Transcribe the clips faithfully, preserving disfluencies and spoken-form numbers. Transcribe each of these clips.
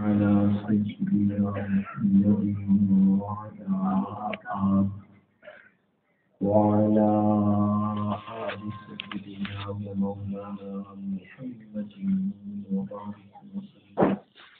على سيدنا محمد وعلى آل سيدنا ومولانا محمد وبارك وسلم.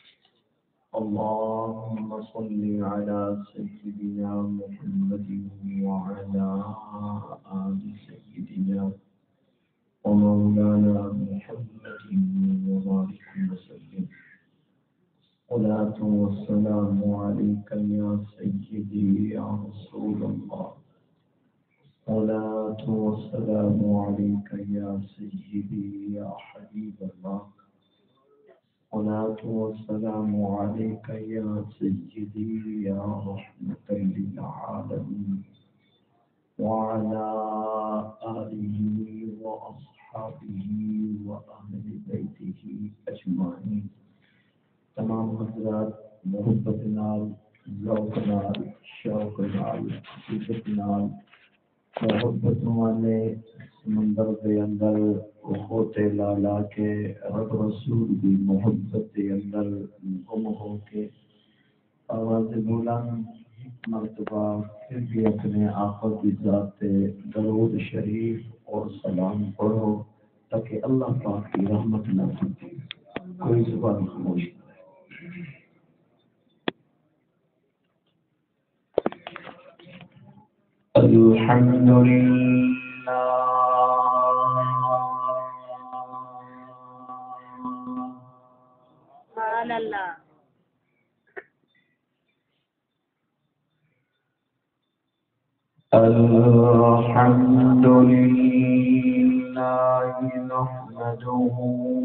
اللهم صل على سيدنا محمد وعلى آل سيدنا ومولانا محمد وبارك وسلم. الصلاة والسلام عليك يا سيدي يا رسول الله. الصلاة والسلام عليك يا سيدي يا حبيب الله. الصلاة والسلام عليك يا سيدي يا رحمة للعالمين وعلى آله وأصحابه وأهل بيته أجمعين. तमाम हज़रात मोहब्बत नाल, ज़ौक़ नाल, शौक़ नाल, इज़्ज़त नाल, मोहब्बत वाले समंदर के अंदर होते ला ला के रब रसूल की मोहब्बत के अंदर गुम हो के आवाज़ बुलंद मर्तबा फिर भी अपने आका की ज़ात पे दरूद शरीफ और सलाम पढ़ो ताकि अल्लाह पाक की रहमत नाज़िल हो। कोई ज़ुबान खामोश न रहे। अल्हम्दुलिल्लाह सुभानअल्लाह। अल्हम्दुलिल्लाह नहमदुहु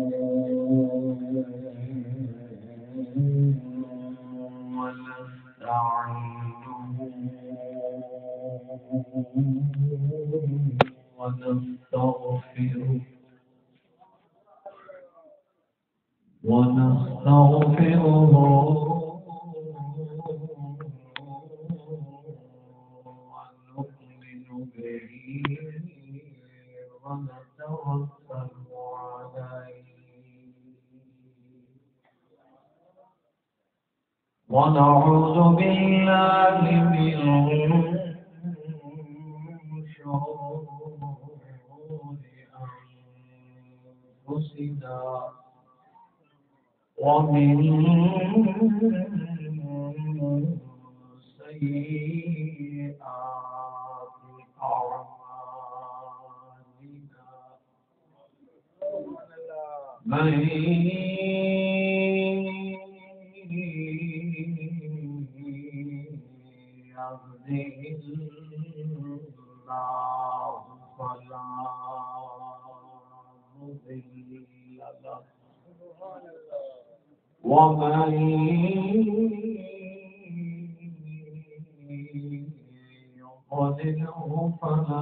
व नस्तईनुहु व नस्तगफिरुह व नस्तगफिरुहु ونتوكل عليه ونعوذ بالله من شرور أنفسنا ومن سيئات أعمالنا من يهده الله فلا مضل له ومن يضلله فلا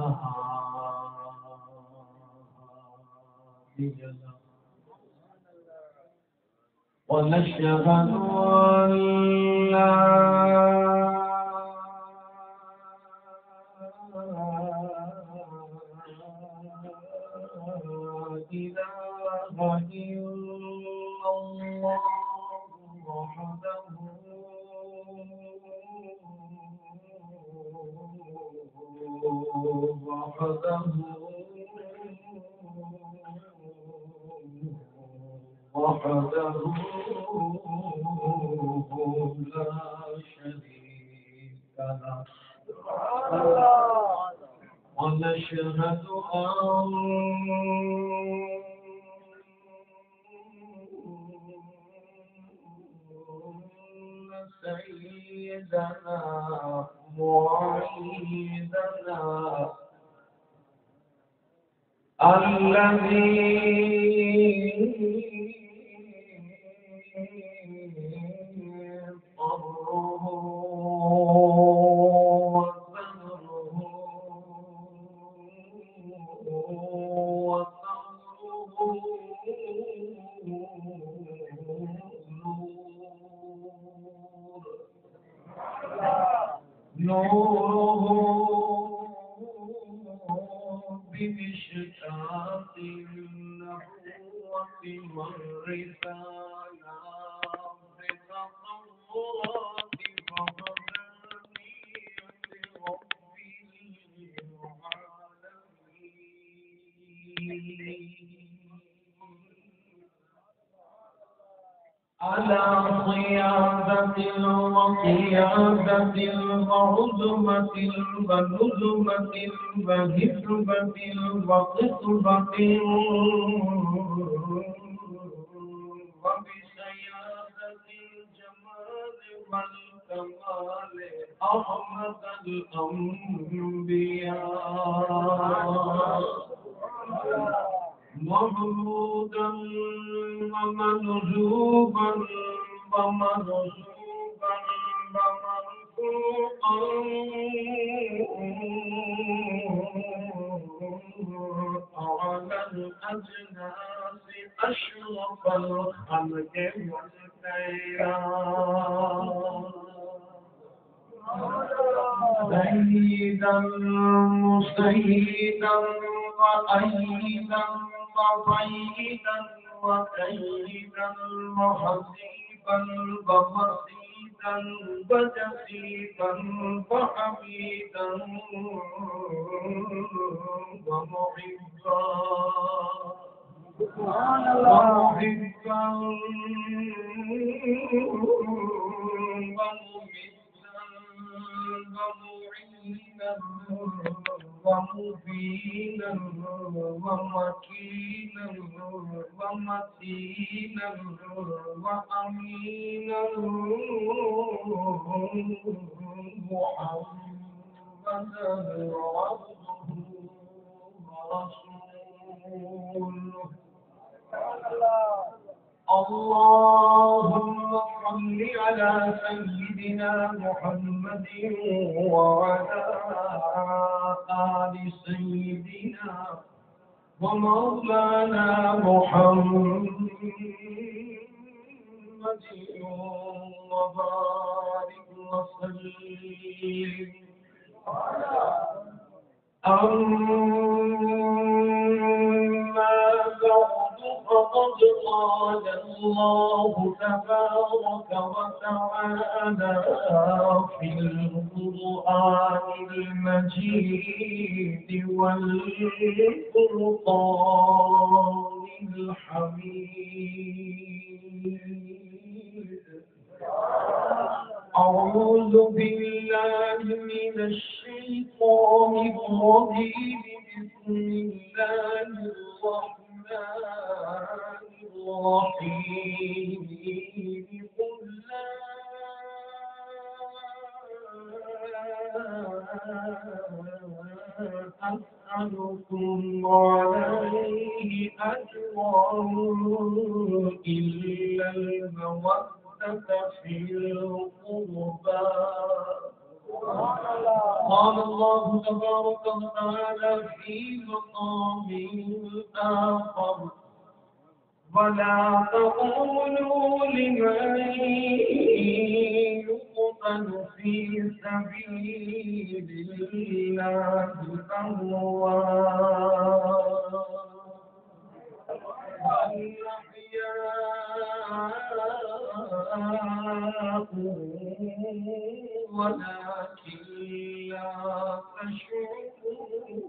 هادي له ونشهد أن لا إله إلا الله وحده وحده وحده لا شريك له ونشهد أن سيدنا وعيدنا الذي طره وثمره نوره بمشتاق النبوة والرسالة على صيادة وقيادة وعزمة ونزمة وهزبة وقصبة وبسيادة الجمال والكمال أحمد الأنبياء محمودا ومنجوبا ومرزوقا ومرفوعا على الأجناس أشرف الخلق والخيرات سيدا مسيدا وأيدا وفيدا وكيدا وحسيبا ومسيدا وجسيدا وحميدا ومحبا ومحبا ومعينا ومبينا ومكينا ومتينا وأمينا محمدا عبده ورسوله اللهم صل على سيدنا محمد وعلى آل سيدنا ومولانا محمد وبارك وسلم أما بعد فقد قال الله تبارك وتعالى في القرآن المجيد والفرقان الحميد أعوذ بالله من الشيطان الرجيم بسم الله الرحمن الرحيم قل لا أسألكم عليه أجرا إلا المودة في القربى قال الله تبارك وتعالى في مقام آخر ولا تقولوا لمن يقتل في سبيل الله أموات بل أحياء ولكن لا تشعرون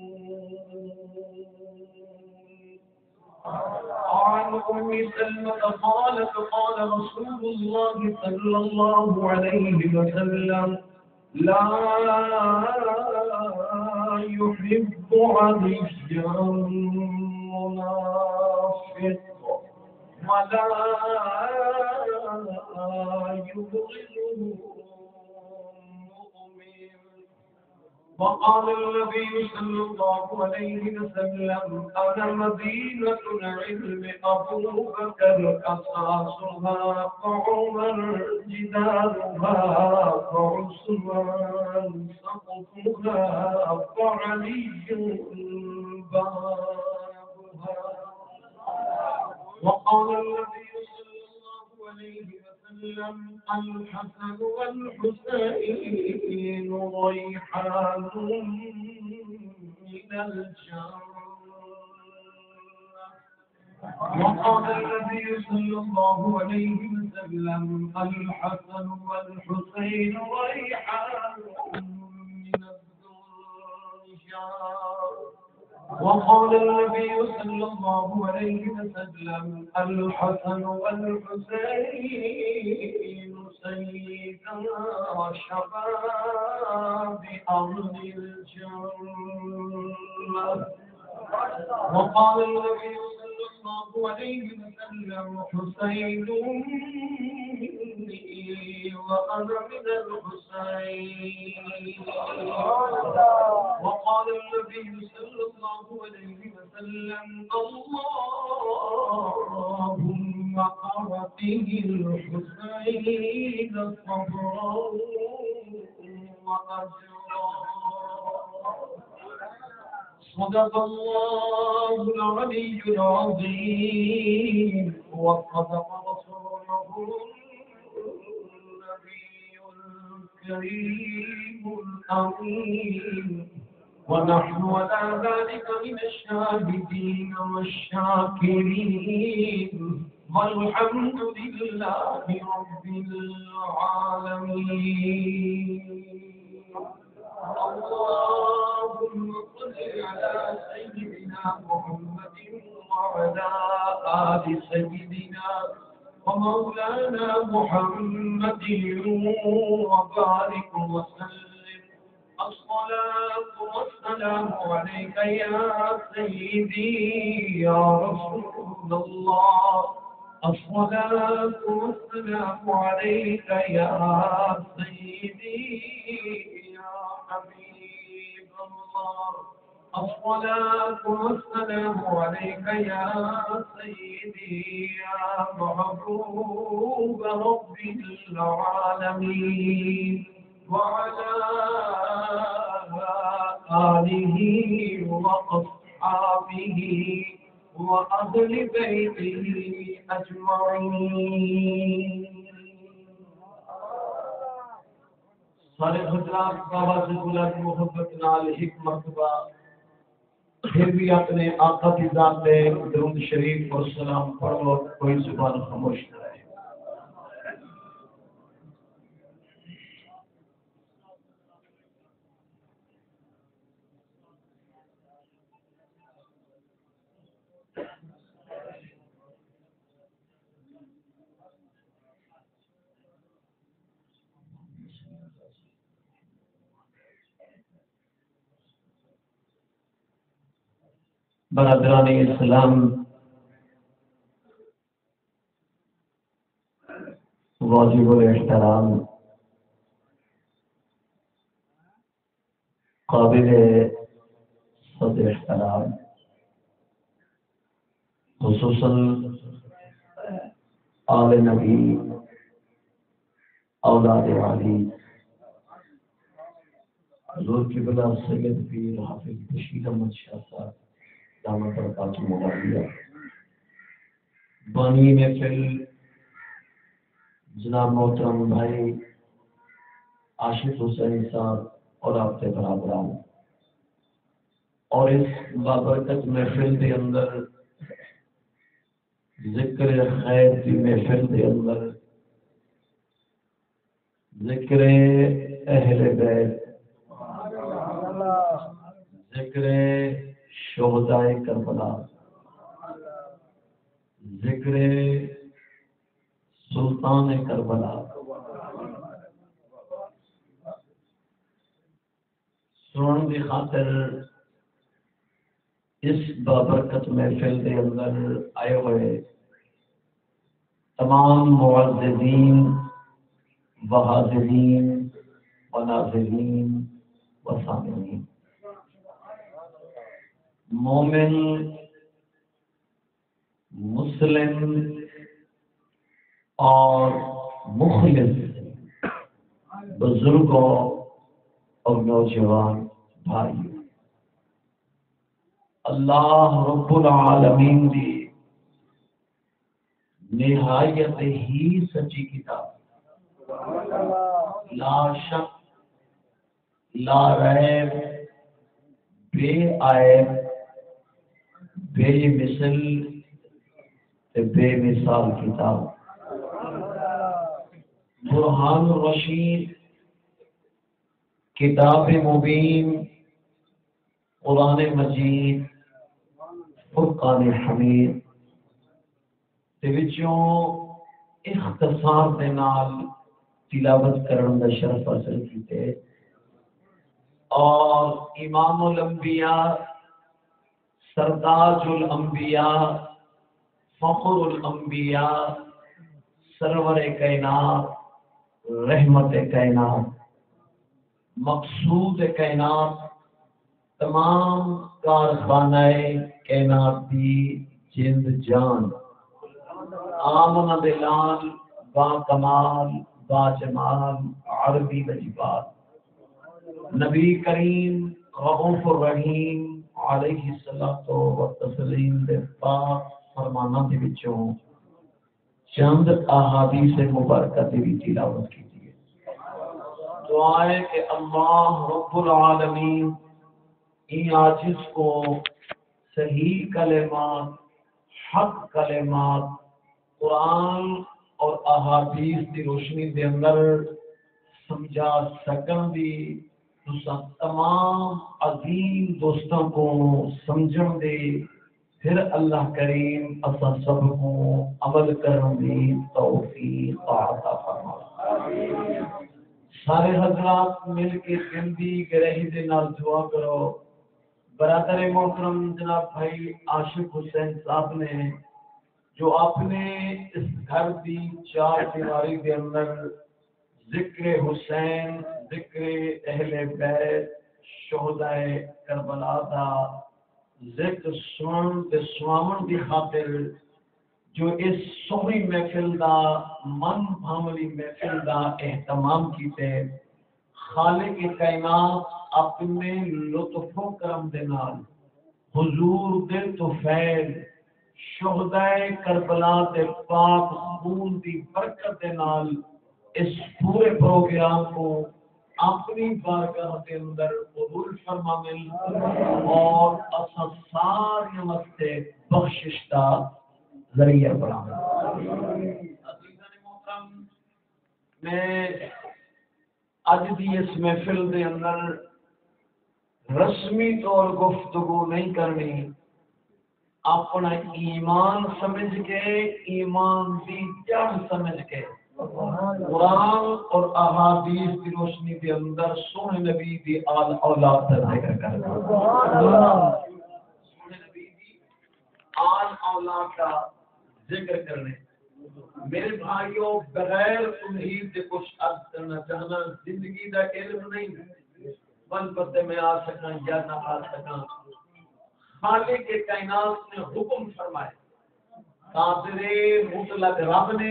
عن أم سلمة قالت قال رسول الله صلى الله عليه وسلم لا يحب عليا منافق ولا يبغضه مؤمن وقال النبي صلى الله عليه وسلم أنا مدينة العلم أبو بكر أساسها وعمر جدارها وعثمان سقفها وعلي بابها وقال النبي صلى الله عليه وسلم الحسن والحسين ريحان من الجنة وقال النبي صلى الله عليه وسلم الحسن والحسين ريحان من الدنيا وقال النبي صلى الله عليه وسلم الحسن والحسين سيدا شباب أهل الجنة. وقال النبي صلى الله عليه وسلم حسين مني وأنا من الحسين. وقال النبي صلى الله عليه وسلم اللهم أعطه الحسين صبرا وأجرا. صدق الله العلي العظيم وصدق رسوله النبي الكريم الأمين. ونحن على ذلك من الشاهدين والشاكرين والحمد لله رب العالمين. اللهم صل على سيدنا محمد وعلى آل سيدنا ومولانا محمد وبارك وسلم. الصلاة والسلام عليك يا سيدي يا رسول الله. الصلاة والسلام عليك يا سيدي يا حبيب الله. الصلاة والسلام عليك يا سيدي يا محبوب رب العالمين وعلى آله وأصحابه وأهل بيته أجمعين. سارے حضرات بابا سے بلند محبت نال ایک مرتبہ پھر بھی اپنے آقا کی ذات پہ درود شریف اور سلام پڑھو. کوئی زبان خاموش نہ رہے. برادران اسلام، واجب الاحترام قابل صد احترام خصوصاً آل نبی اولاد علی حضور کی بلا سید پیر حافظ بشیر احمد شاہ صاحب دامت برکاتہ مدعیہ بانی محفل جناب محترم بھائی عاشق حسین صاحب اور آپ کے برادران، اور اس بابرکت محفل کے اندر ذکر خیر کی محفل کے اندر ذکر اہل بیت، ذکر شہدائے کربلا، ذکر سلطان کربلا، سنن کی خاطر اس بابرکت محفل کے اندر آئے ہوئے تمام معززین و حاضرین و ناظرین و سامعین، مومن مسلم اور مخلص بزرگوں اور نوجوان بھائی، اللہ رب العالمین دی نہایت ہی سچی کتاب، لا شک لا ریب بے عیب بے مثل بے مثال کتاب، برہان الرشید، کتاب مبین، قرآن مجید، فرقان حمید دے وچوں اختصار دے نال تلاوت کرن دا شرف حاصل کیتے اور امام الانبیاء سرداج الانبیاء فخر الانبیاء سرور کائنات رحمت کائنات مقصود کائنات تمام کارخانہ کائنات دی جند جان آمن دلال با کمال با جمال عربی بجبال نبی کریم رؤوف الرحیم علیہ الصلوۃ والتسلیم دے پاک فرمانہ دے وچوں چند احادیث مبارکہ دی بھی تلاوت کی ہے۔ دعائیں کہ اللہ رب العالمین ان عاجز کو صحیح کلمات حق کلمات قرآن اور احادیث کی روشنی دے اندر سمجھا سکن دی تمام عظیم دوستوں کو سمجھن دے پھر اللہ کریم اسا سب کو عمل کرنے دی توفیق عطا فرمائے۔ سارے حضرات مل کے زندگی گرہی دے نال دعا کرو۔ برادر محترم جناب بھائی عاشق حسین صاحب نے جو اپنے اس گھر دی چار دیواری کے اندر ذکر حسین ذکر اہل بیت شہداء کربلا دا ذکر سن تے سوامن دی خاطر جو اس سونی محفل دا من بھاملی محفل دا اہتمام کیتے خالق کائنات اپنے لطف و کرم دے نال حضور دے توفیل شہداء کربلا دے پاک خون دی برکت دے نال اس پورے پروگرام کو اپنی بارگاہ کے اندر قبول فرمائیں اور اساں سارے واسطے بخشش دا ذریعہ بنائیں۔ عزیزان محترم میں اج دی اس محفل دے اندر رسمی طور گفتگو نہیں کرنی، اپنا ایمان سمجھ کے ایمان دی جڑ سمجھ کے قرآن اور احادیث کی روشنی کے اندر سونے نبی دی آل اولاد کا ذکر کرنا، سونے نبی دی آل اولاد کا ذکر کرنے۔ میرے بھائیوں بغیر تمہید کے کچھ عرض کرنا چاہنا، زندگی دا علم نہیں بن پتے میں آ سکاں یا نہ آ سکاں، خالق کے کائنات نے حکم فرمائے، قادر مطلق رب نے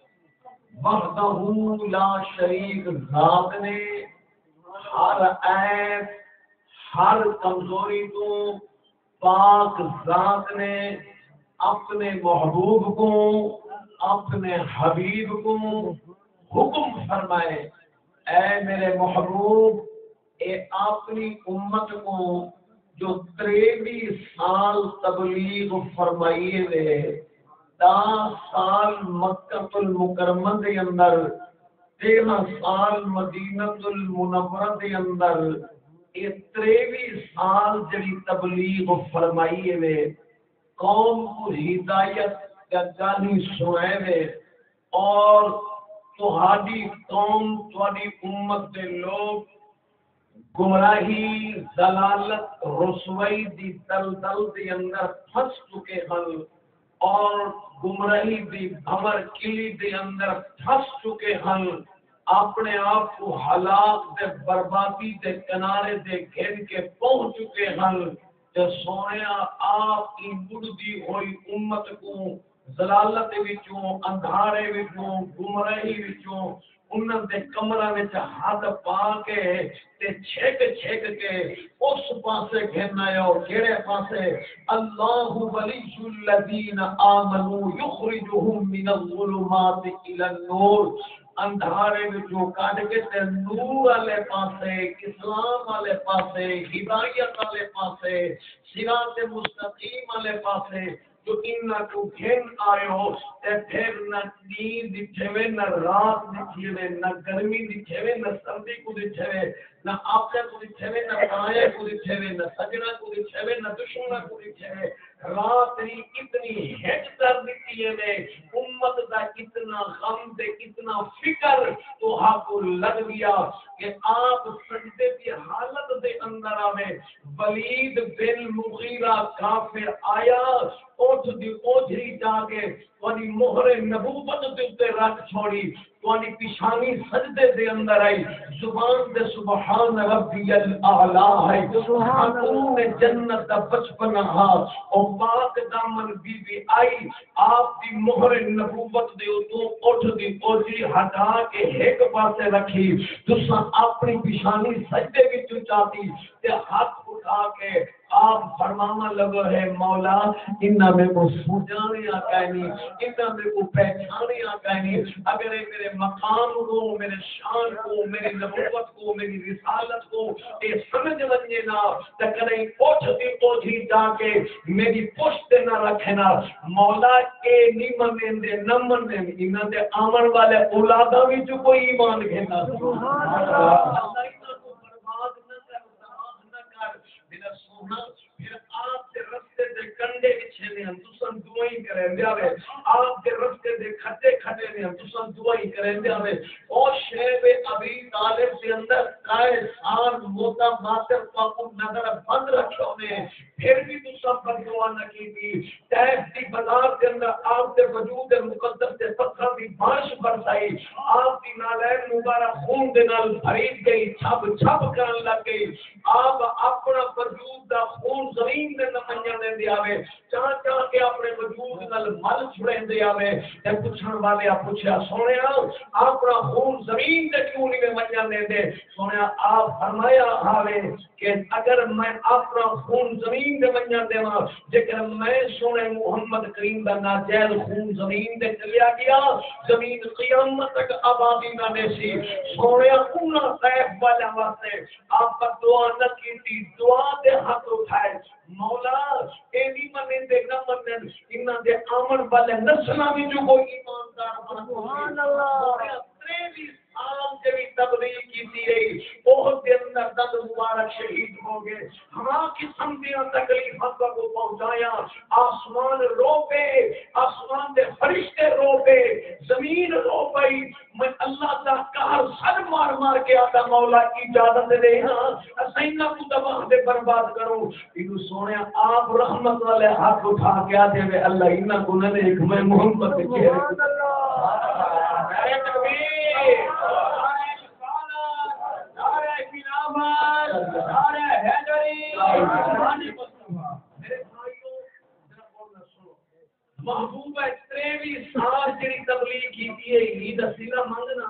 وحدہ لا شریک ذات نے ہر عیب ہر کمزوری تو پاک ذات نے اپنے محبوب کو اپنے حبیب کو حکم فرمائے، اے میرے محبوب اے اپنی امت کو جو تریوی سال تبلیغ فرمائیے دے دس سال مکہ المکرمہ دے اندر تیرہ سال مدینہ المنورہ دے اندر یہ تریوی سال جڑی تبلیغ فرمائیے دے قوم کو ہدایت کا گالی سنائے دے اور تہاڈی قوم تہاڈی امت دے لوگ گمراہی ضلالت رسوائی دی دلدل دے اندر پھنس چکے ہیں اور گمراہی دی بھور کلی دے اندر پھنس چکے ہیں، اپنے آپ کو ہلاک دے بربادی دے کنارے دے گھن کے پہنچ چکے ہیں کہ سونیا آپ کی بڑھتی ہوئی امت کو ضلالت وچوں اندھارے وچوں گمراہی وچوں انہاں دے کمرہ وچ ہاتھ پا کے تے چھک چھک کے اس پاسے گھننا ہے اور کیڑے پاسے اللہ ولی الذین آمنوا یخرجهم من الظلمات الى النور، اندھارے وچوں کڈ کے تے نور والے پاسے اسلام والے پاسے ہدایت والے پاسے صراط مستقیم والے پاسے جو انہاں کو گھن آئے تے پھر نہ نیند دکھے نہ رات دکھے نہ گرمی دکھے نہ سردی کو دکھے نہ آپ کو دکھے نہ پرائے کو دکھے نہ سجنا کو دکھے نہ دشمنا کو دکھے رات نی اتنی ہٹ کر دیتی ہے نے امت دا اتنا غم تے اتنا فکر تو آپ کو لگ گیا کہ آپ سجدے کی حالت دے اندر آوے ولید بن مغیرہ کافر آیا اٹھ دی اوجری جا کے تھوڑی مہر نبوت دے اوپر رکھ چھوڑی تھوڑی پیشانی سجدے دے اندر آئی زبان دے سبحان ربی الاعلی ہے خاتون جنت دا بچپن ہا او پاک دامن بی بی آئی آپ دی مہر نبوت دے اوتوں اٹھ دی اوجری ہٹا کے ایک پاسے رکھی تساں اپنی پیشانی سجدے وچ چاہتی تے ہاتھ اٹھا کے آپ فرمانا لگو ہے مولا انہاں میں کو سجانے آقا نہیں انہاں میں کو پہچانے آقا نہیں اگر میرے مقام کو میرے شان کو میری نبوت کو میری رسالت کو اے سمجھ ونجے نا تے کریں اٹھ دی اوجھی جا کے میری پشت نہ رکھنا مولا اے نہیں منن دے نہ منن انہاں دے آمن والے اولاداں وچ کوئی ایمان گھندا سبحان اللہ اللہ انہاں کو برباد نہ کر تباہ نہ کر میرا سونا پھر آپ کے رستے دے کنڈے وچھے نے ہم تساں دعائیں کریں دے آوے آپ کے رستے دے کھٹے کھٹے نے ہم تساں دعائیں کریں دے آوے او شیب ابی طالب دے اندر کائے سان موتا ماتر پاپو نظر بند رکھو نے پھر بھی تساں پر دعا نہ کی تھی تیب دی بازار دے اندر آپ دے وجود مقدس دے پتھر دی بارش برسائی آپ دی نالین مبارک خون دے نال بھرید گئی چھپ چھپ کرن لگ گئی آپ اپنا وجود دا خون زمین دے نمائیاں دے دے آوے چاہ چاہ کے اپنے وجود نال مل چھڑیں دے آوے تے پوچھن والے آپ پوچھیا سونیا اپنا خون زمین دے کیوں نہیں نمائیاں دے دے سونیا آپ فرمایا آوے کہ اگر میں اپنا خون زمین دے نمائیاں دے ماں جیکر میں سونے محمد کریم دا ناجائز خون زمین دے چلیا گیا زمین قیامت تک آبادی نہ دے سی سونیا انہاں خیف والا واسطے آپ پر دعا نہ کی تھی دعا دے ہاتھ اٹھائے مولا اے نہیں منن دے نہ منن انہاں دے آمن والے نسلاں وچ کوئی ایماندار بن سبحان اللہ تریویں سال جڑی تبلیغ کیتی رہی بہت دے اندر دد مبارک شہید ہو گئے ہاں قسم دیاں تکلیفاں کو پہنچایا آسمان رو پے آسمان دے فرشتے رو پے زمین رو پئی میں اللہ دا قہر سر مار مار کے آتا مولا اجازت دے ہاں اسینا کو تباہ دے برباد کرو اینو سونیا آپ رحمت والے ہاتھ اٹھا کے آتے ہوئے اللہ انہاں کو نے ایک میں محمد دے سبحان اللہ اے تکبیر نعرہ خلافت نعرہ حیدری سبحان مصطفی میرے بھائیوں ذرا بولنا سنو محبوب تریویں سال جڑی تبلیغ کیتی ہے عید اسیلا منگنا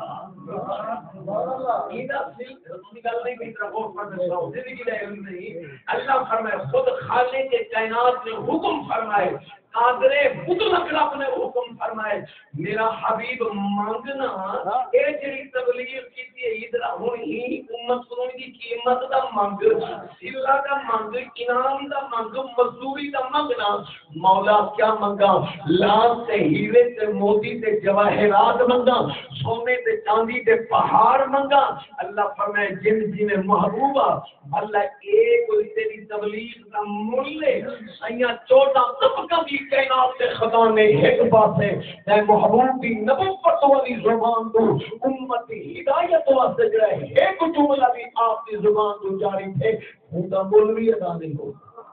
عید اسیل تسی گل نہیں کی طرف اور پڑھ سکو زندگی دے علم نہیں اللہ فرمائے خود خالق کائنات نے حکم فرمائے قادر مطلق رب نے حکم فرمائے میرا حبیب مانگنا اے جڑی تبلیغ کیتی ہے ادھر ہن ہی امت کو دی قیمت دا مانگ سلا دا مانگ انعام دا مانگ مزدوری دا مانگنا مولا کیا منگا لال تے ہیرے تے موتی تے جواہرات منگا سونے تے چاندی تے پہاڑ منگا اللہ فرمائے جن جن محبوبہ اللہ ایک تیری تبلیغ دا ملے سیاں چودہ طبقہ کی کائنات کے خدا نے ایک بات ہے اے محبوب کی نبوت والی زبان تو امت کی ہدایت واسطے جو ہے ایک جملہ بھی آپ کی زبان تو جاری تھے خدا مولوی ادا نہیں ہو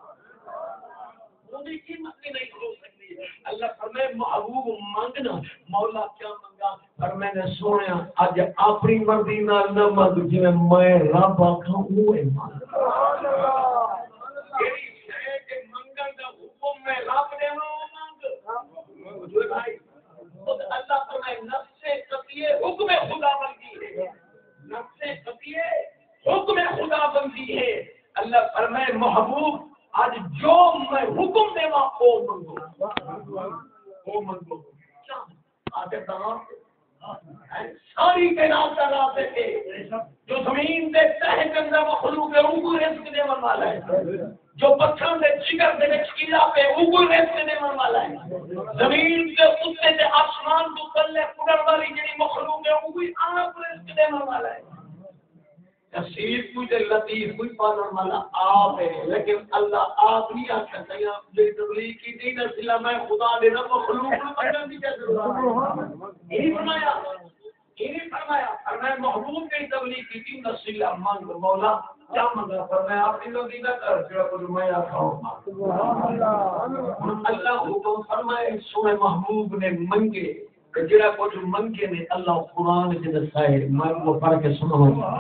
وہ قیمت بھی نہیں ہو سکتی اللہ فرمائے محبوب مانگنا مولا کیا منگا پر میں نے سویا اج اپنی مرضی نال نہ مانگ جے میں رب آکھاں وہ ہے سبحان اللہ تیری شے کے منگن دا حکم میں رب دے مانگ جو بھائی اللہ فرمائے نفس قطعی حکم خدا بندی ہے نفس قطعی حکم خدا بندی ہے اللہ فرمائے محبوب آج جو میں حکم دے وا او منگو او منگو کیا آتے تمام ساری کائنات کا راستے تھے جو زمین دے تہ کے اندر مخلوق ہے ان کو رزق دینے والا ہے جو پتھر دے جگر دے وچ کیلا پہ ان کو رزق دینے والا ہے زمین کے اوپر تے آسمان تو تلے پڑن والی جڑی مخلوق ہے ان کو آپ رزق دینے والا ہے کثیر کوئی تے لطیف کوئی پالن والا آپ ہے، لیکن اللہ آپ نہیں آتا کہ یہ تبلیغ کی دین اصلا میں خدا دے نہ مخلوق نہ بندہ نہیں کہہ سکتا. یہ فرمایا یہ فرمایا فرمایا محبوب کی تبلیغ کی دین اصلا مانگ مولا کیا منگا فرمایا آپ نے لوگ نہ کر جو کچھ میں آتا ہوں. سبحان اللہ. اللہ حکم فرمائے سونے محبوب نے منگے کہ جڑا کچھ منگے نے اللہ قرآن کے دسائے میں وہ پڑھ کے سناؤں گا.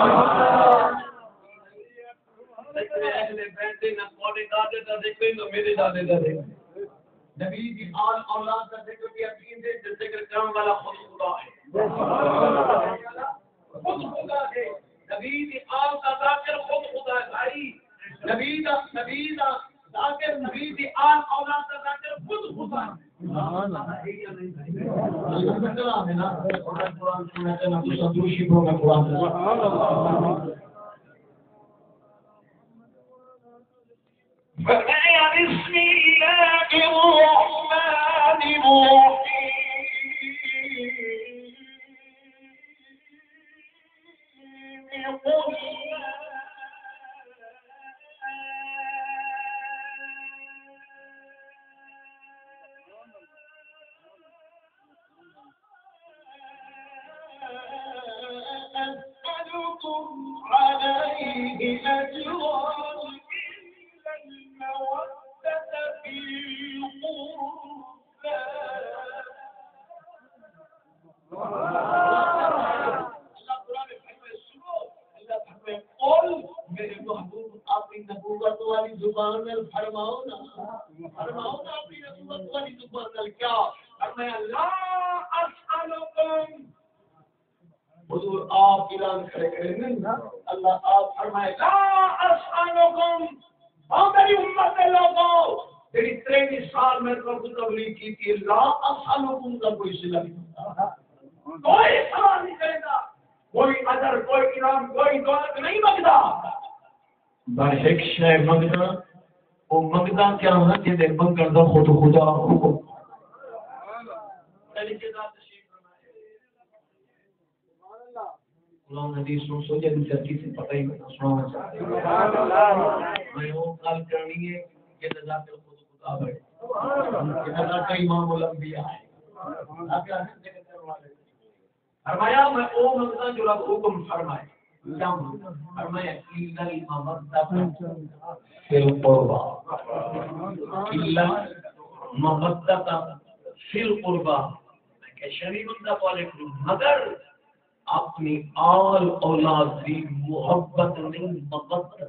اہل بیت نہ کوڑے دادے دا دیکھیں تو میرے دادے دا دیکھیں. نبی کی آل اولاد کا ذکر بھی عقیدے سے ذکر کرنے والا خود خدا ہے. خود خدا ہے. نبی کی آل کا ذکر خود خدا ہے بھائی. نبی دا نبی دا ذکر نبی کی آل اولاد کا ذکر خود خدا ہے. سبحان اللہ. اللہ ہے نا قرآن سنتے نا تو سنتوشی ہو میں قرآن سبحان اللہ. فرمایا بسم اللہ الرحمن الرحیم قل أسألكم عليه أجرا نبوت والی زبان میں فرماؤ نا فرماؤ نا اپنی نبوت والی زبان میں کیا فرمایا لا اسالکم حضور آپ اعلان کرے کریں نا اللہ آپ فرمائے لا اسالکم اور میری امت کے لوگوں تیری تیرہ سال میں تو تبلیغ کی تھی لا اسالکم کا کوئی صلہ نہیں کوئی سوال نہیں کرے گا کوئی اجر کوئی انعام کوئی دولت نہیں مانگتا بس ایک شے منگنا وہ منگنا کیا ہونا جے منگن دا خود خدا حکم طریقے دا تشریف فرمائے. سبحان اللہ. قرآن حدیث سن سو جے ترتیب سے پتہ ہی نہیں سنانا چاہتے. سبحان اللہ. میں وہ کال کرنی ہے کہ ذات خود خدا ہے. سبحان اللہ. کہ ذات امام الانبیاء ہے. آپ کیا ذکر کرنے والے فرمایا میں او منگنا جو رب حکم فرمائے فرمایا الا المودۃ فی القربى الا المودۃ فی القربى کہ شریف بندہ والے مگر اپنی آل اولاد کی محبت نہیں مودت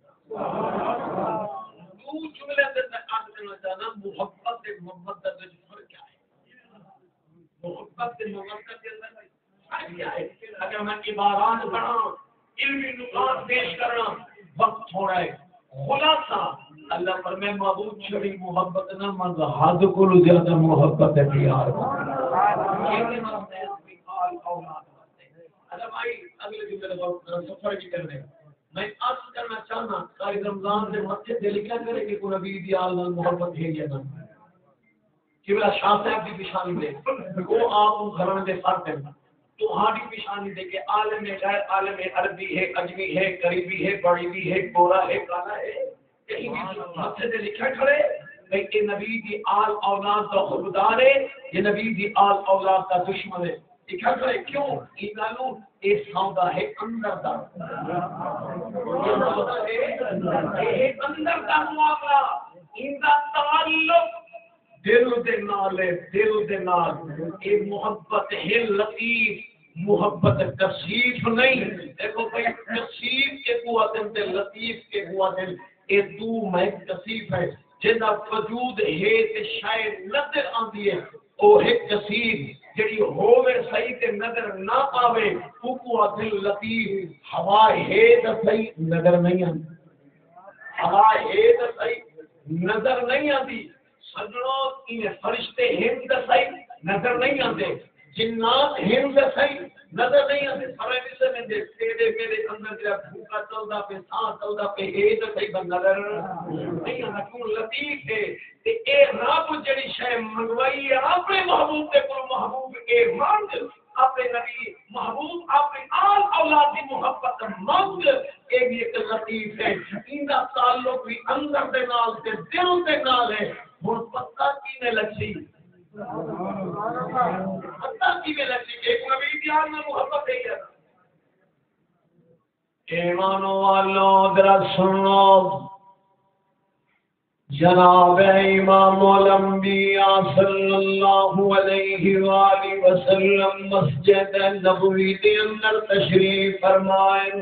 تو جملے سے عرض کرنا چاہنا محبت سے مودت میں فرق کیا ہے. محبت سے مودت کے اندر فرق کیا ہے. اگر میں عبارات پڑھاؤں علمی نکات پیش کرنا وقت تھوڑا ہے خلاصہ اللہ پر میں معبود چھڑی محبت نہ مند حد کو زیادہ محبت ہے پیار اگلے دن سفر کی کرنے میں عرض کرنا چاہنا کہ رمضان سے مسجد سے لکھا کرے کہ کوئی نبی دی آل محبت ہے یا نہ کہ بلا شاہ صاحب کی پیشانی دے وہ آپ گھرانے دے فرق ہے تو ہاڑی پیشانی دے کے عالم غیر عالم عربی ہے اجمی ہے قریبی ہے بڑی بھی ہے گورا ہے کالا ہے کہیں بھی مسجد سے لکھا کھڑے کہ نبی کی آل اولاد کا خوددار ہے یہ نبی کی آل اولاد کا دشمن ہے. لکھا کھڑے کیوں یہ گالوں یہ سودا ہے اندر دا یہ سودا ہے اندر دا معاملہ ان کا تعلق دل دے نال دل دے نال یہ محبت ہے لطیف محبت کثیف نہیں. دیکھو بھائی کثیف کے قوت تے لطیف کے قوت اے دو میں کثیف ہے جندا وجود ہے تے شاید نظر آندی ہے او ہے کثیف جڑی ہوے صحیح تے نظر نہ آوے او قوت لطیف ہوا ہے تے صحیح نظر نہیں آندی ہوا ہے تے صحیح نظر نہیں آندی. سجنوں انہیں فرشتے ہند صحیح نظر نہیں آتے جنات ہند صحیح نظر نہیں آتے فرائض سے میں دے تیرے میرے اندر جب بھوکا چلدا پہ سانس چلدا پہ اے تے صحیح نظر نہیں آتا کیوں لطیف ہے تے اے رب جڑی شے منگوائی ہے اپنے محبوب تے کو محبوب اے مانگ اپنے نبی محبوب اپنے آل اولاد کی محبت منگ، یہ بھی ایک لطیف ہے، ان کا تعلق بھی اندر دے نال تے دل دے نال ہے۔ ہن پتہ کیویں لگسی پتہ کیویں لگسی کہ ایک نبی دی آل نال محبت ہے۔ ایمان والوں ذرا سنو، جناب امام الانبیاء صلی اللہ علیہ وآلہ وسلم مسجد نبوی کے اندر تشریف فرمائے،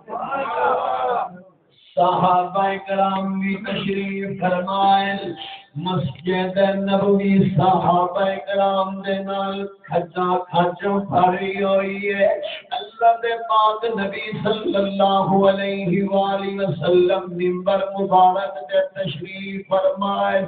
صحابہ کرام بھی تشریف فرمائے، مسجد نبوی صحابہ کرام دے نال کھچا کھچ بھری ہوئی ہے۔ اللہ دے پاک نبی صلی اللہ علیہ وآلہ وسلم منبر مبارک دے تشریف فرمائے،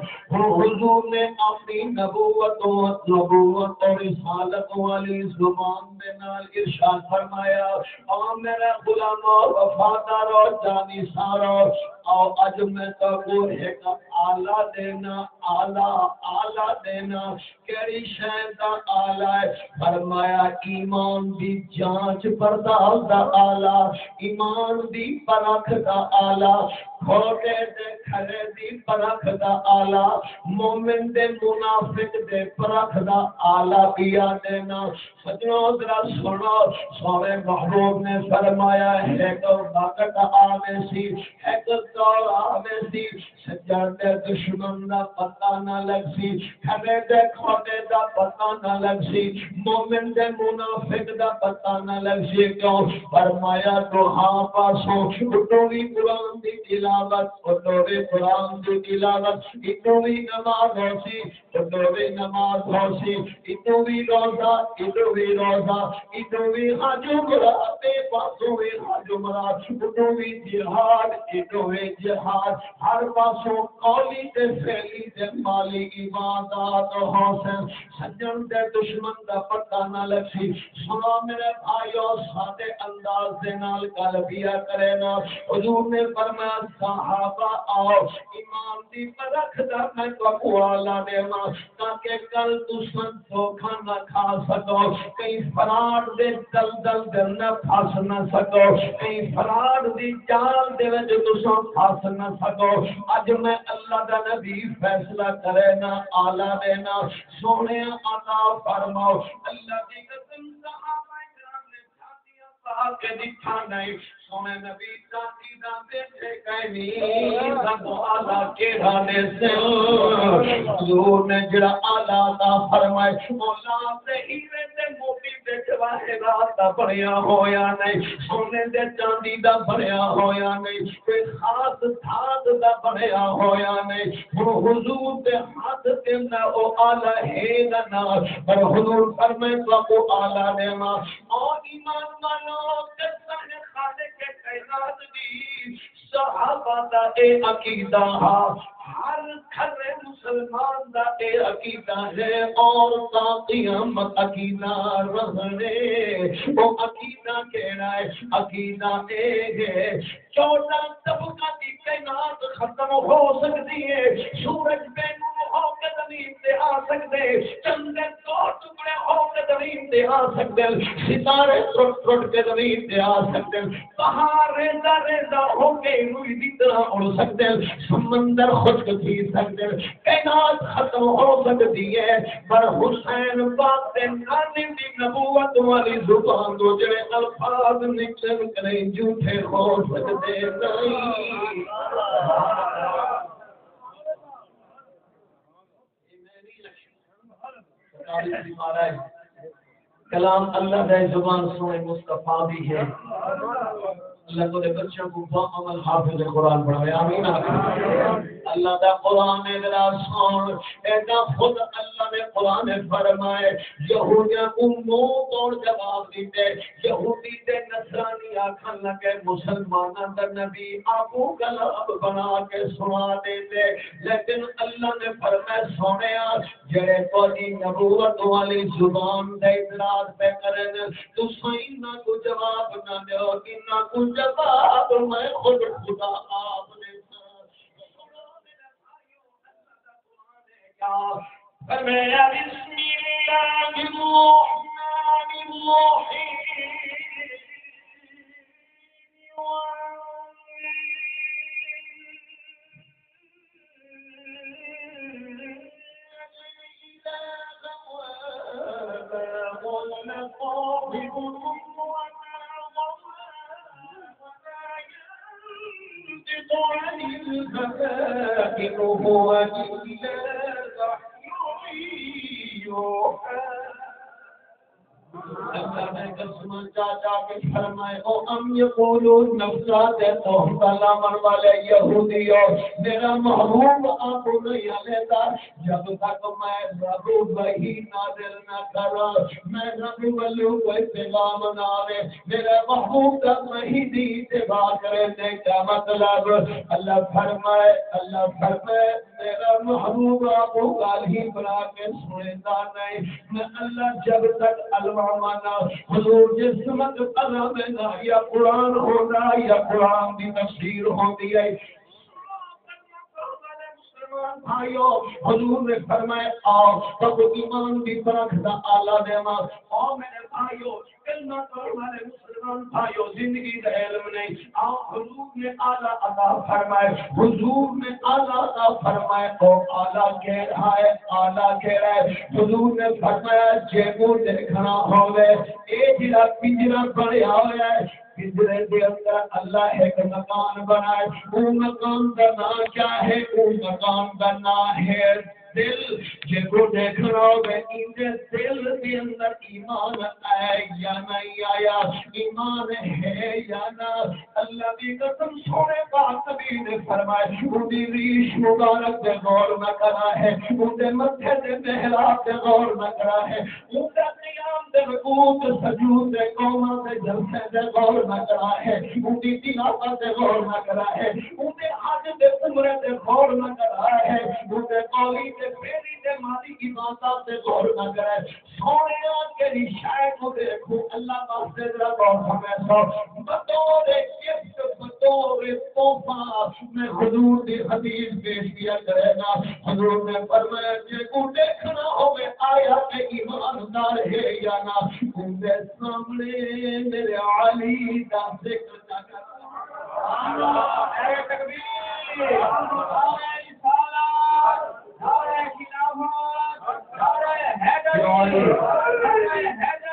حضور نے اپنی نبوت و نبوت اور رسالت والی زبان دے نال ارشاد فرمایا، او میرے غلامو وفادارو جانی سارو، او اج میں تو کو ایک آلہ دینا، آلہ آلہ دینا، کیڑی شے دا آلہ ہے؟ فرمایا ایمان دی جانچ پڑتال دا آلہ، ایمان دی پرکھ دا آلہ، کھوٹے دے کھرے دی پرکھ دا آلہ، مومن دے منافق دے پرکھ دا آلہ پیا دینا۔ سجنوں ذرا سنو، سونے محبوب نے فرمایا ایک وقت آوے سی، ایک دور آوے سی، سجن دے دشمن دا پتہ نہ لگ سی، کھرے دے کھوٹے دا پتہ نہ لگ سی، مومن دے منافق دا پتہ نہ لگ سی۔ کیوں؟ فرمایا تو ہاں پاسوں اٹھو بھی قرآن دی تلاوت، اٹھو بھی قرآن دی تلاوت، اٹھو بھی نماز ہو سی، اٹھو بھی نماز ہو سی، اٹھو بھی روزہ، اٹھو بھی روزہ، اٹھو بھی حج عمرہ، بے پاسوں بھی حج عمرہ، اٹھو بھی جہاد، اٹھو بھی جہاد، ہر پاسوں قولی تے فعلی تے مالی عبادات حسن۔ سجن دے دشمن دا پتہ نہ لگ سی۔ سنو میرے بھائیو، سادے انداز دے نال گل کیا کرے نا۔ حضور نے فرمایا صحابہ آؤ، ایمان دی پرکھ دا میں تو آلہ دیواں تاکہ کل دشمن دھوکھا نہ کھا سکو، کہیں فراڈ دے دل دل دے نہ پھس نہ سکو، کہیں فراڈ دی جال دے وچ تساں پھس نہ سکو۔ اج میں اللہ دا نبی فیصلہ کرے نا آلہ دینا، سونے عطا فرماؤ۔ اللہ دی قسم صحابہ کرام نے چھاتیاں پا کے دکھا نہیں، سونے نبی چاندی دا بیٹھے کہیں سگو آلہ کے رانے سے حضور نے جڑا آلہ دا فرمائے، مولا سے ہیرے تے موتی دے جواہرات دا بنیا ہویا نہیں، سونے دے چاندی دا بنیا ہویا نہیں، کوئی خاص دھات دا بنیا ہویا نہیں۔ حضور دے ہاتھ تے نہ او آلہ ہے نہ، پر حضور فرمائے تو او آلہ دے ماں او ایمان مانو قسم خالق کے کائنات دی صحابہ دا اے عقیدہ، ہر کھرے مسلمان دا اے عقیدہ ہے، اور تا قیامت عقیدہ رہنے۔ وہ عقیدہ کہنا ہے، عقیدہ اے ہے چودہ طبقہ کی کائنات ختم ہو سکتی ہے، سورج بے نور ہو کے زمین پہ آ سکتے، چندے دو ٹکڑے ہو کے زمین پہ آ سکتے، ستارے ٹوٹ ٹوٹ کے زمین پہ آ سکتے، پہاڑ ریزہ ریزہ ہو کے روئی کی طرح اڑ سکتے، سمندر خشک تھی سکتے، کائنات ختم ہو سکتی ہے، پر حسین پاک دے نانے دی نبوت والی زبان دو جڑے الفاظ نکل کریں جھوٹے ہو سکتے نہیں۔ کلام اللہ دے زبان سوئے مصطفیٰ بھی ہے، اللہ کو دے بچوں کو با عمل حافظ قرآن پڑھائے، آمین آمین۔ اللہ دا قرآن ادرا سون ایڈا خود اللہ نے قرآن فرمائے، یہودیاں کو منہ توڑ جواب دیتے، یہودی تے نصرانی آکھن لگے مسلماناں دا نبی ابو کلاب بنا کے سنا دیتے، لیکن اللہ نے فرمایا سونیا جڑے کوئی نبوت والی زبان دے اعتراض پہ کرن تساں انہاں کو جواب نہ دیو، انہاں کو جواب میں خود خدا آپ نے فرمایا بسم اللہ الرحمن اللہ نے قسم چاچا کے فرمائے او ام یقولون نفسات توحید اللہ والے یہودیوں میرا محبوب آپ کو نہیں لیتا جب تک میں رب وہی نازل نہ کرا میں رب ولو کوئی پیغام نہ آوے میرا محبوب کا وہی دی اتباع کرے نے کیا مطلب اللہ فرمائے اللہ فرمائے میرا محبوب آپ کو گال ہی بنا کے سنتا نہیں میں اللہ جب تک الوامانا حضور جس وقت اللہ میں یا قرآن ہونا یا قرآن کی تفسیر ہوتی ہے بھائیو حضور نے فرمایا آؤ تب ایمان کی پرکھ دا آلہ دیما آؤ میرے بھائیو کلمہ کرنے والے مسلمان بھائیو زندگی کا علم نہیں آؤ حضور نے آلہ عطا فرمائے حضور نے آلہ عطا فرمائے تو آلہ کہہ رہا ہے آلہ کہہ رہا ہے حضور نے فرمایا جے کو دیکھنا ہوئے اے جڑا پنجرا بڑھیا ہوا ہے پنجرے کے اندر اللہ ایک مکان بنائے وہ مکان کا نام کیا ہے وہ مکان کا نام ہے دل جے کو دیکھنا ہوگا ان دل کے اندر ایمان آیا یا نہیں آیا ایمان ہے یا نہ اللہ کی قسم سونے پاک نبی نے فرمایا اونی ریش مبارک سے غور نہ کرا ہے اونی متھے سے محراب سے غور نہ کرا ہے اونی قیام سے رکوع سے سجود سے قوما سے جلسے سے غور نہ کرا ہے اونی تلاوت سے غور نہ کرا ہے اونی حج سے عمرے سے غور نہ کرا ہے اونی قولی میری نے مالی کی باتوں سے غور نہ کرے سونے کے شاید کو دیکھو اللہ واسطے ذرا غور ہمیں سو بطور گفٹ بطور تحفہ میں حضور کی حدیث پیش کیا کرے گا حضور نے فرمایا جے کو دیکھنا ہوگے آیا کہ ایماندار ہے یا نہ ان کے سامنے میرے علی کا ذکر نہ کرنا اللہ اے تکبیر اللہ رسالت نعرہ خلافت نعرہ حیدری نعرہ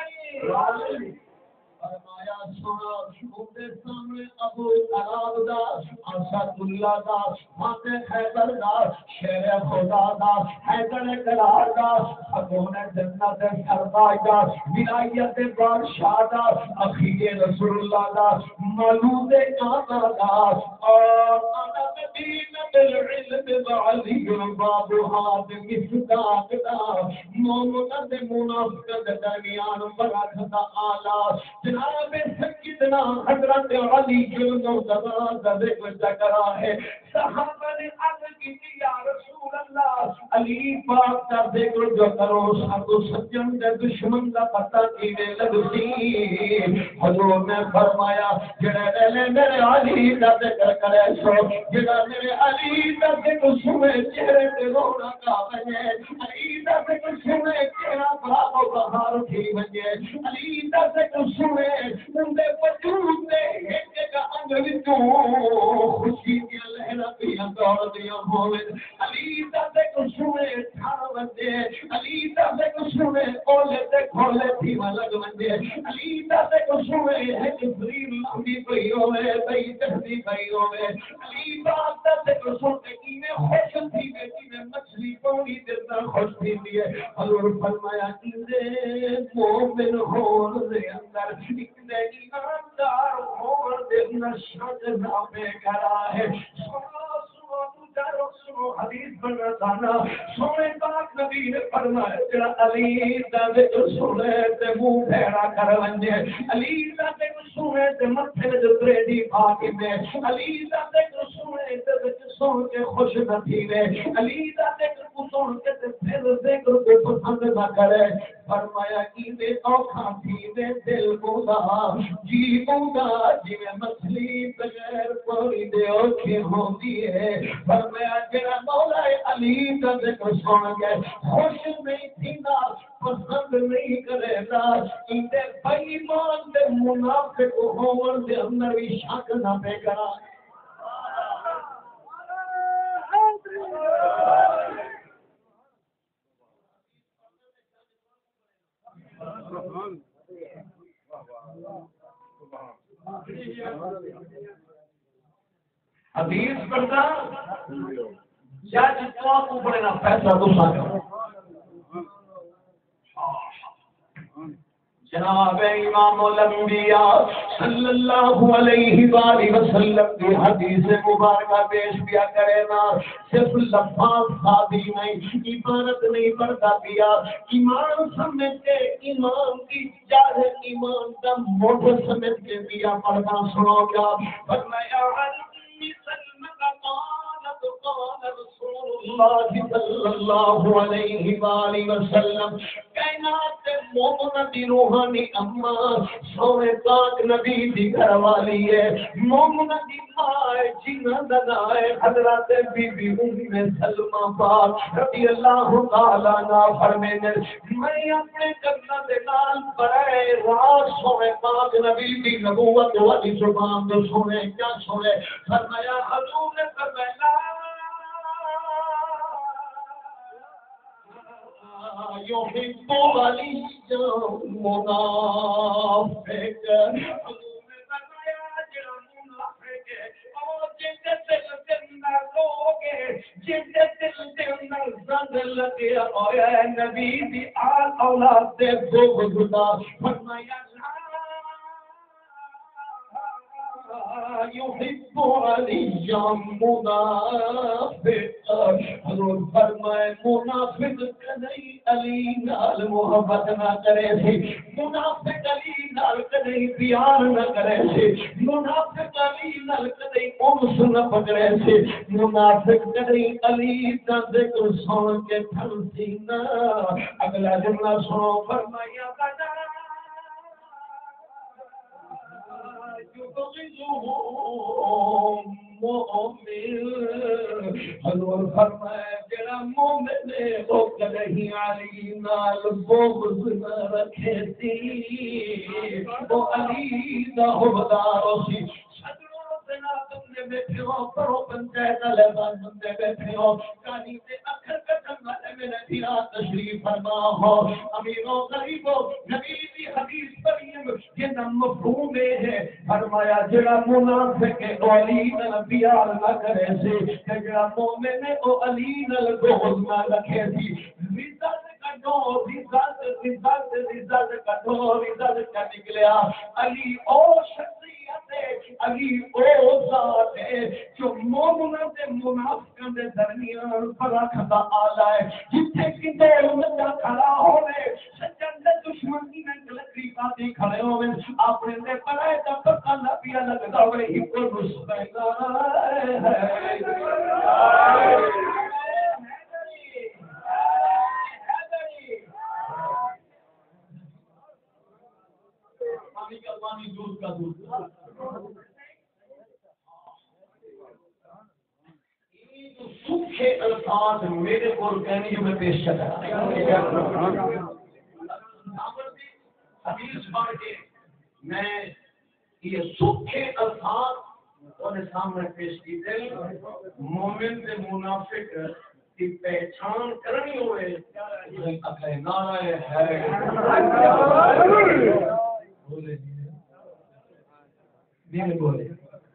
حیدری فرمایا سنا شوتے سامنے ابو طلحہ دا اسد اللہ دا ماتے حیدر دا شیر خدا دا حیدر قرار دا خاتون جنت سرتاج دا ولایت بادشاہ دا اخیر رسول اللہ دا مولود کعبہ دا اور انا مدینہ العلم وعلی بابها بمصداق دا مومن دے منافق دے درمیان برکت اعلی جناب سیدنا حضرت علی جل کا ذکر کرا ہے صحابہ نے عرض کی یا رسول اللہ علی پاک کا ذکر جو کرو سب سجن دے دشمن دا پتہ کیویں لگسی حضور نے فرمایا جڑے ویلے میرے علی دا ذکر کرے سو جڑا میرے علی دا ذکر سنے چہرے تے رونق آ وجے علی دا ذکر سنے چہرہ بڑا بہار اٹھی وجے علی دا ذکر سنے اندے وجود دے ایک ایک انگ وچوں خوشی دی لہراں پیاں دوڑ دیاں ہوویں علی دا ذکر سنے ٹھار وجے علی دا ذکر سنے اولے تے کھولے تھی لگ وجے علی دا ذکر سنے ایک جبریل لمبی پئی ہوے بئی تہدی پئی ہوے علی پاک دا ذکر سن کے کیویں خوش تھی بیٹی نے مچھلی پانی دے اندر خوش تھی ہے حضور فرمایا کہ مومن ہون دے اندر اتنے ایماندار ہون دے نشہ جزا میں کرا ہے سنا سنا مجھے سنو حدیث بنا تھانا سونے پاک نبی نے فرمایا جڑا علی دا ذکر سنے تے منہ پھیرا کر ونجے علی دا ذکر سنے تے متھے تے تریڈی پا کے میں علی دا ذکر سنے تے وچ سن کے خوش نہ تھیوے علی دا ذکر کو سن کے تے پھر ذکر کو پسند نہ کرے فرمایا کی دے اوکھا تھی دے دل کو جی گا جی مچھلی بغیر پانی دے اوکھے ہوندی ہے فرمایا جڑا میرا مولا علی کا ذکر سن کے خوش نہیں تھیندا پسند نہیں کرے گا اندے بے ایمان تے منافق ہون دے اندر بھی شک نہ پے کرا حدیث پڑھتا یا جتنا کو پڑے نا پیسہ تو ساتھ جناب امام الانبیاء صلی اللہ علیہ وآلہ وسلم کی حدیث مبارکہ پیش کیا کرے نا صرف لفظ خالی نہیں عبارت نہیں پڑھتا دیا ایمان سمجھ کے ایمان کی جاہ ایمان کا موٹر سمجھ کے دیا پڑھنا سنو گا فرمایا علی سلمک قالت قال رسول اللہ صلی اللہ علیہ وآلہ وسلم کائنات مومن دی روحانی اما سونے پاک نبی دی گھر والی ہے مومن دی ماں جنہ دنائے حضرت بی بی ام سلمہ پاک رضی اللہ تعالیٰ عنہ فرمینے میں اپنے کرنا دے نال برائے راز سونے پاک نبی دی نبوت والی زبان دے سونے کیا سونے فرمایا حضور نے فرمایا يحب علي منافق نبی دی آل اولاد دے بغض فرمایا يحب علي منافق حضور فرمائے منافق کدی علی نال محبت نہ کرے سی منافق علی نال کدی پیار نہ کرے سی منافق علی نال کدی انس نہ پکڑے سی منافق کدی علی دا ذکر سن کے تھلسی نہ اگلا جملہ سنو فرمایا بنا حضور فرمائے جڑا مومن ہے او کدی علی نال بغض نہ رکھے سی او علی دا حبدار سی تم نے بیٹھے ہو کرو پنچایت والے بندے بیٹھے ہو کہانی سے اکھر کٹن والے میرے دیا تشریف فرما ہو امیروں غریبوں نبی کی حدیث پڑھیم یہ مفہوم ہے فرمایا جڑا منافق ہے او علی نال پیار نہ کرے سی جڑا مومن ہے او علی نال بغض نہ رکھے سی رزت کٹو رزت رزت رزت کٹو رزت کا نکلیا علی او شخصیت ہے علی او ذات ہے جو مومنوں سے منافقوں کے درمیان فرق دا آلہ ہے جتھے کتے امتا کھڑا ہوئے سجن دے دشمن کی میں لکڑی پاتی کھڑے ہوئے اپنے دے پرائے دا پتہ نہ پیا لگتا ہوئے ہی کو رسپینا ہے پانی کا پانی دودھ کا دودھ سوکھے الفاظ میرے کو کہنے جو میں پیش کرتا حدیث پڑھ کے میں یہ سوکھے الفاظ اور سامنے پیش کی دے مومن سے منافق کی پہچان کرنی ہوئے اپنے نعرہ ہے بولے نہیں بولے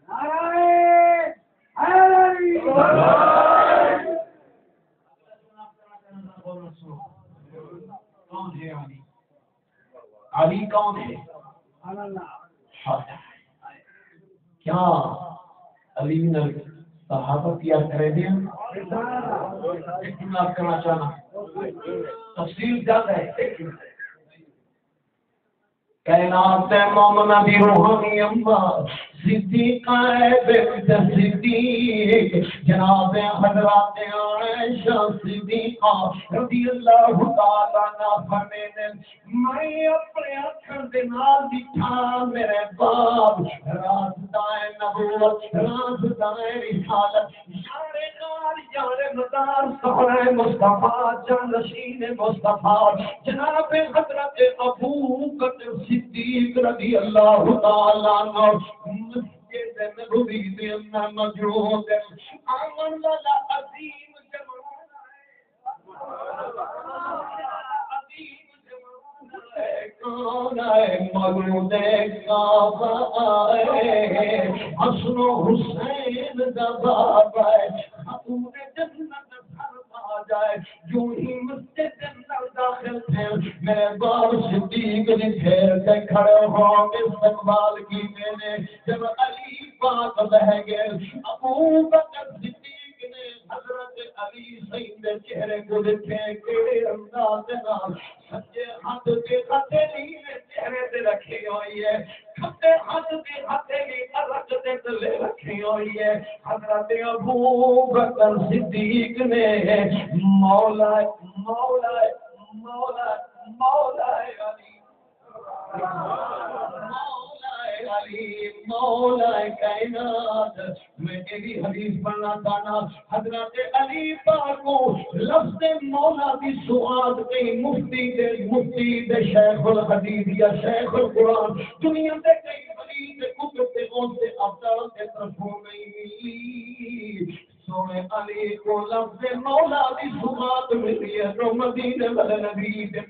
کون ہے علی علی کون ہے کیا علی نے صحابہ کیا کرے دیا اتنا کرنا چاہنا تفصیل زیادہ ہے کائنات مومنہ بھی روحانی امبا صدیقہ بنت صدیق جناب حضرات عائشہ صدیقہ رضی اللہ تعالیٰ عنہ فرمینے میں اپنے اکھر دے نال دکھا میرے باپ راستہ نبوت راستہ رسالت یارے نال یارے مدار سونے مصطفیٰ جانشین مصطفیٰ جناب حضرت ابو بکر صدیق رضی اللہ تعالیٰ عنہ مسجد نبوی میں موجود آمن والا عظیم زمانہ عظیم کون ہے مولود کعبہ ہے حسن و حسین دا بابا ہے خاتون جنت فرما جائے جو ہی مسجد اندر داخل تھے میرے باپ صدیق نے پھیر کے کھڑے ہوں گے استقبال کی میں نے جب علی پاک بہ گئے ابو بکر صدیق نے حضرت علی سید کے چہرے کو دیکھے کیڑے انداز نال سچے ہاتھ کے ہتھے نہیں چہرے تے رکھی ہوئی ہے کھبے ہاتھ کے ہتھے بھی رکھ دے تلے رکھی ہوئی ہے حضرت ابو بکر صدیق نے مولا مولا مولا مولا علی علی مولا کائنات میں ایک حدیث پڑھنا چاہنا حضرت علی پاک کو لفظ مولا بھی سعاد کئی مفتی دے مفتی دے شیخ الحدیث یا شیخ القرآن دنیا دے کئی ولی دے کتب دے ان سے افضل کے طرف ہو گئی سونے علی کو لفظ مولا بھی سعاد ملی ہے جو مدینے والے نبی دے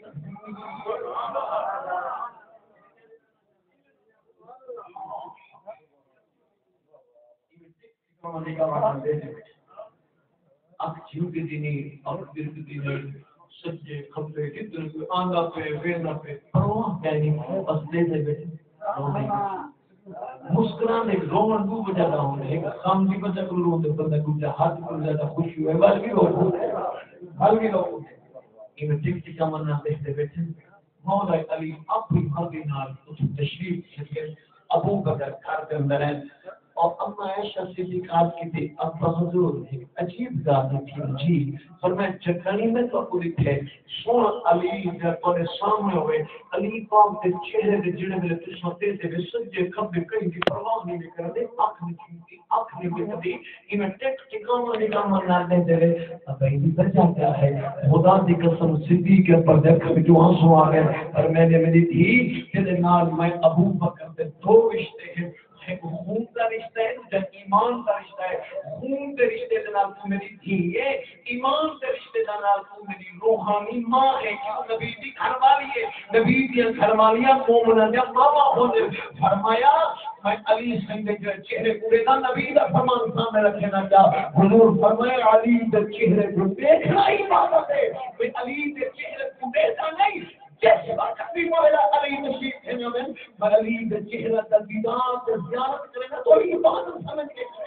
اب جیو کی دینی اب دل کی دینی سجے کھبے کتنے کوئی آنگا پہ وینا پہ پرواہ کہنی بس دے دے بیٹھے مسکرانے رومن کو بجاتا ہونے ایک خام کی بچہ کو روتے بندہ کو جا ہاتھ کو جاتا خوشی ہوئے بل بھی لوگ ہوتے بل بھی لوگ ہوتے انہیں ٹک ٹکا مننا دیکھتے بیٹھے مولا علی اب بھی خردی نال اس تشریف سے ابو بکر گھر کے اندر ہے اور اما عائشہ صدیقہ کی تھی اب حضور ایک عجیب ذات تھی جی فرمایا چکانی میں تو پوری تھے سون علی جب پر سامنے ہوئے علی پاک کے چہرے کے جڑے میں تو سوتے تھے سجے کھبے کہیں کی پرواہ نہیں کرتے آنکھ نہیں کھلتی آنکھ نہیں کھلتی انہیں ٹیک ٹکانا نکاما نہ دے دے اب یہ وجہ کیا ہے خدا کی قسم صدیق کے پر دیکھ کبھی جو آنسو آ گئے اور میں نے میری تھی تیرے نال میں ابو بکر کے دو رشتے ہیں ایک خون کا رشتہ ہے دوسرا ایمان کا رشتہ ہے خون کے رشتے کے نال تو میری دھی ہے ایمان کے رشتے کے نال تو میری روحانی ماں ہے کیوں نبی کی گھر والی ہے نبی کی گھر والیاں مومنہ یا ماما ہونے فرمایا میں علی سنگ کے چہرے پورے کا نبی کا فرمان سامنے رکھے نہ کیا حضور فرمایا علی کے چہرے کو دیکھنا ہی عبادت ہے میں علی کے چہرے کو دیکھنا نہیں جس وقت بھی مولا علی نشید ہے میں پر علی کے چہرہ کا دیدار کو زیارت کرے گا تو ہی عبادت سمجھ کے کرے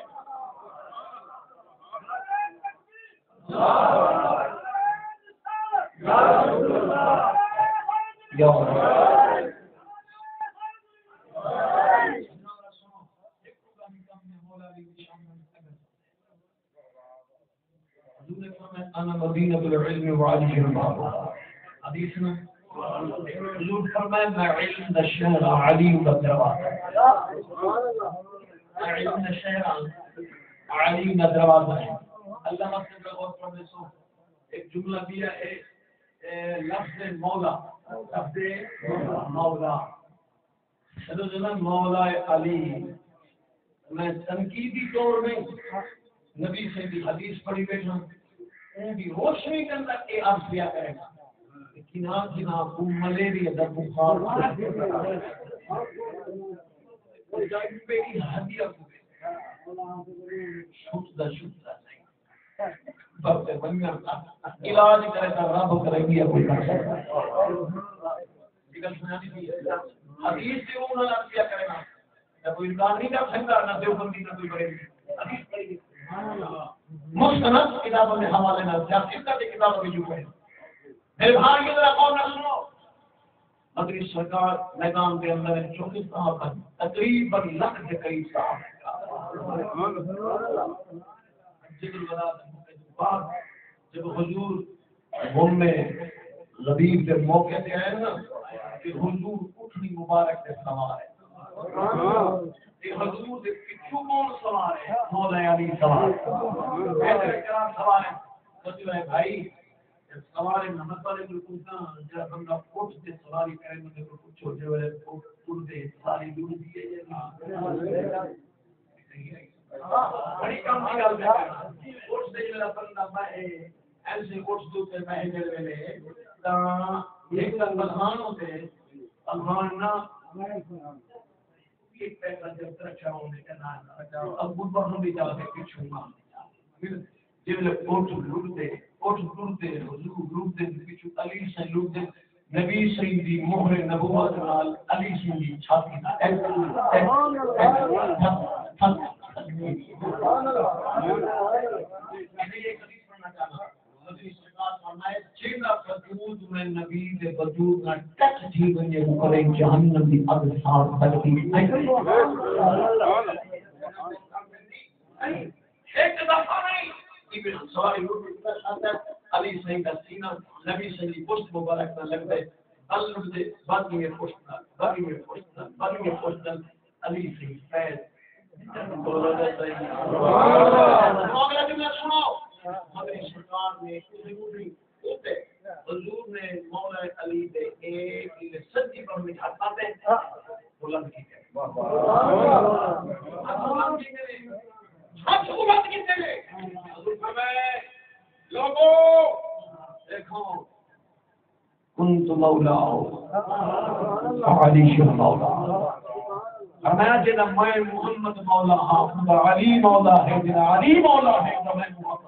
گا یا رسول اللہ یا انا مدینہ العلم وعلی المعروف حدیث میں حضور فرمائے میں علم دا شہر علی دا دروازہ میں علم دا شہر علی دا دروازہ ہے اللہ مطلب غور کرنے سو ایک جملہ دیا ہے لفظ مولا لفظ مولا چلو جناب مولا علی میں تنقیدی طور میں نبی سے بھی حدیث پڑھی بیٹھا ان کی روشنی کے اندر یہ عرض کیا کرے گا کنا کنا کو ملیریا دا بخار اور جائے پہ کی ہدیہ کو شوت دا شوت دا نہیں بس بنیا علاج کرے تا رب کرے گیا کوئی کر سکتا نکل سنانی تھی حدیث سے وہ نہ کیا کرے گا نہ کوئی انکار نہیں کر سکتا نہ دیوبندی نہ کوئی بڑے حدیث پڑھی گئی مستند کتابوں میں حوالے نہ سیاست کا کتابوں میں جو ہے میرے بھائی ذرا کون نہ سنو مدری سرکار میدان کے اندر چوبیس صاحب تقریباً لاکھ کے قریب صاحب جب حضور گھوم میں ربیع کے موقع پہ آئے نا کہ حضور اٹھنی مبارک سے سوار ہے کہ حضور دے پچھو کون سوار ہے؟ مولا علی سوار ہے۔ ایسے کرام سوار ہے۔ سوچ رہے بھائی سوار محمد والے جو پوچھنا جب بندہ اٹھ کے سواری کرے مجھے کو پوچھو جو ہے اٹھ دے ساری دور دیے جائے بڑی کم کی گل ہے۔ اٹھ سے جو بندہ میں ایسے اٹھ دو تے میں دل ویلے تاں ایک بلحان ہوتے بلحان نہ ایک پیسہ جب تک ہونے کا نام اب بہت بھی جا کے پچھو مار جب لوگ اٹھ لوٹتے اٹھ لوٹتے حضور لوٹتے پچھو علی سے لوٹتے نبی سید دی مہر نبوت نال علی سید دی چھاتی نال سبحان اللہ یہ حدیث پڑھنا چاہتا نبی سرکار فرمائے جینا وجود میں نبی دے وجود نہ ٹچ تھی ونجے کرے جہنم دی اگ صاف سکتی ایک دفعہ نہیں ابن سواری علی سید سینہ نبی صلی پشت مبارک نہ لگ دے اللہ دے باقی میں پشت نہ باقی میں پشت نہ باقی میں پشت نہ علی سید فیض بولو دے صحیح اگلا جملہ سنو مدنی سرکار نے حضور نے مولا علی دے ایک سچی پر میں ہاتھ پاتے ہیں بلند کی ہے بلند کی ہے ہاتھ کو بلند کی ہے حضور فرمائے لوگوں دیکھو کنت مولا علی شر مولا فرمایا جنا میں محمد مولا ہاں علی مولا ہے جنا علی مولا ہے تو میں محمد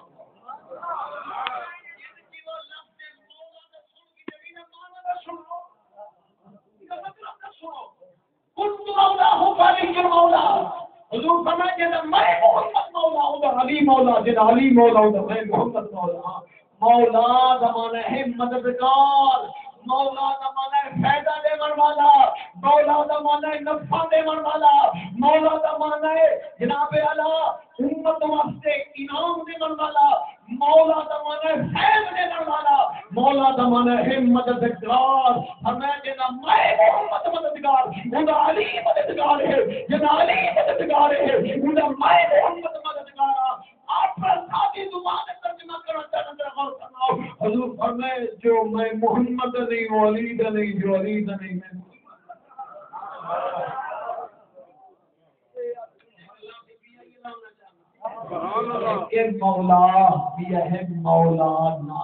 حضور فرمائے کہ میں محمد مولا ہوں علی مولا جن علی مولا ہوں میں محمد مولا مولا زمانہ ہے مددگار مولا زمانہ ہے فائدہ دینے والا مولا زمانہ ہے نفع دینے والا مولا زمانہ ہے جناب اعلی امت واسطے انعام دینے والا مولا زمانہ ہے فیض دینے والا مولا زمانہ ہے مددگار ہمیں جنا میں محمد مددگار خدا علی مددگار ہے جنا علی مددگار ہے خدا میں محمد مددگار آپ پر سادی زبان ترجمہ کرنا چاہتا ہوں غور کرنا حضور فرمائے جو میں محمد نہیں ہوں علی دا نہیں جو علی دا نہیں میں کہ مولا یہ ہے مولانا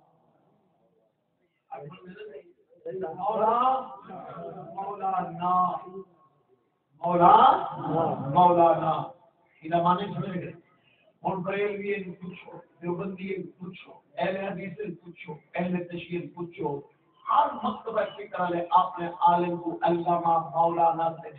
مولا مولانا مولا مولانا یہ معنی سمجھ گئے اور بریلوی ان پوچھو دیوبندی ان پوچھو اہل حدیث ان پوچھو اہل تشیع ان پوچھو ہر مکتبہ فکر والے آپ نے عالم کو علامہ مولانا سے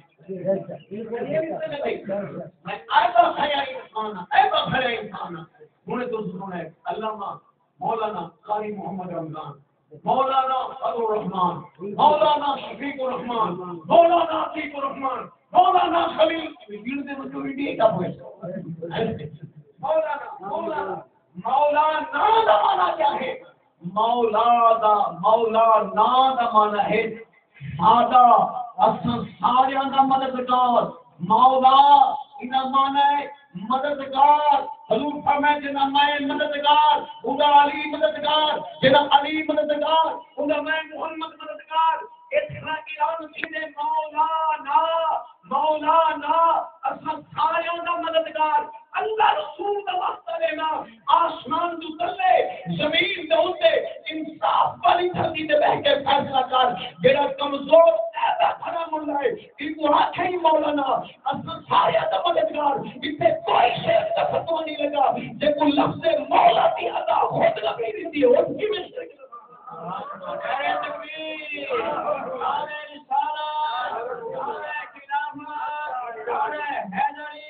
میں ایسا خیا انسان ایسا خیا انسان انہیں تو سنو ہے علامہ مولانا قاری محمد رمضان مولانا فضل الرحمان مولانا شفیق الرحمان مولانا عتیق الرحمان مولانا خلیل ویڈیو دے مجھے ویڈیو کا ہوئے مولانا مولانا مولانا دا معنی کیا ہے مولا دا مولا نا دا معنی ہے سادہ اصل سارے دا مددگار مولا انہا معنی ہے مددگار حضور فرمائے جنا میں مددگار خدا علی مددگار جنا علی مددگار خدا میں محمد مددگار اتنا اعلان کیے مولانا مولانا اصل سارے دا مددگار اللہ رسول دا واسطہ لینا آسمان تو تلے زمین دے اوتے انصاف والی دھرتی تے بیٹھ کے فیصلہ کر جڑا کمزور ایسا کھڑا مڑنا ہے ان کو آنکھیں ہی مولانا اصل سارے دا مددگار اتنے کوئی شیخ کا فتوہ نہیں لگا جے کو لفظ مولا دی ادا خود لگی رہتی ہے اس کی میں شرک نعرہ تکبیر نعرہ رسالت نعرہ خلافت نعرہ حیدری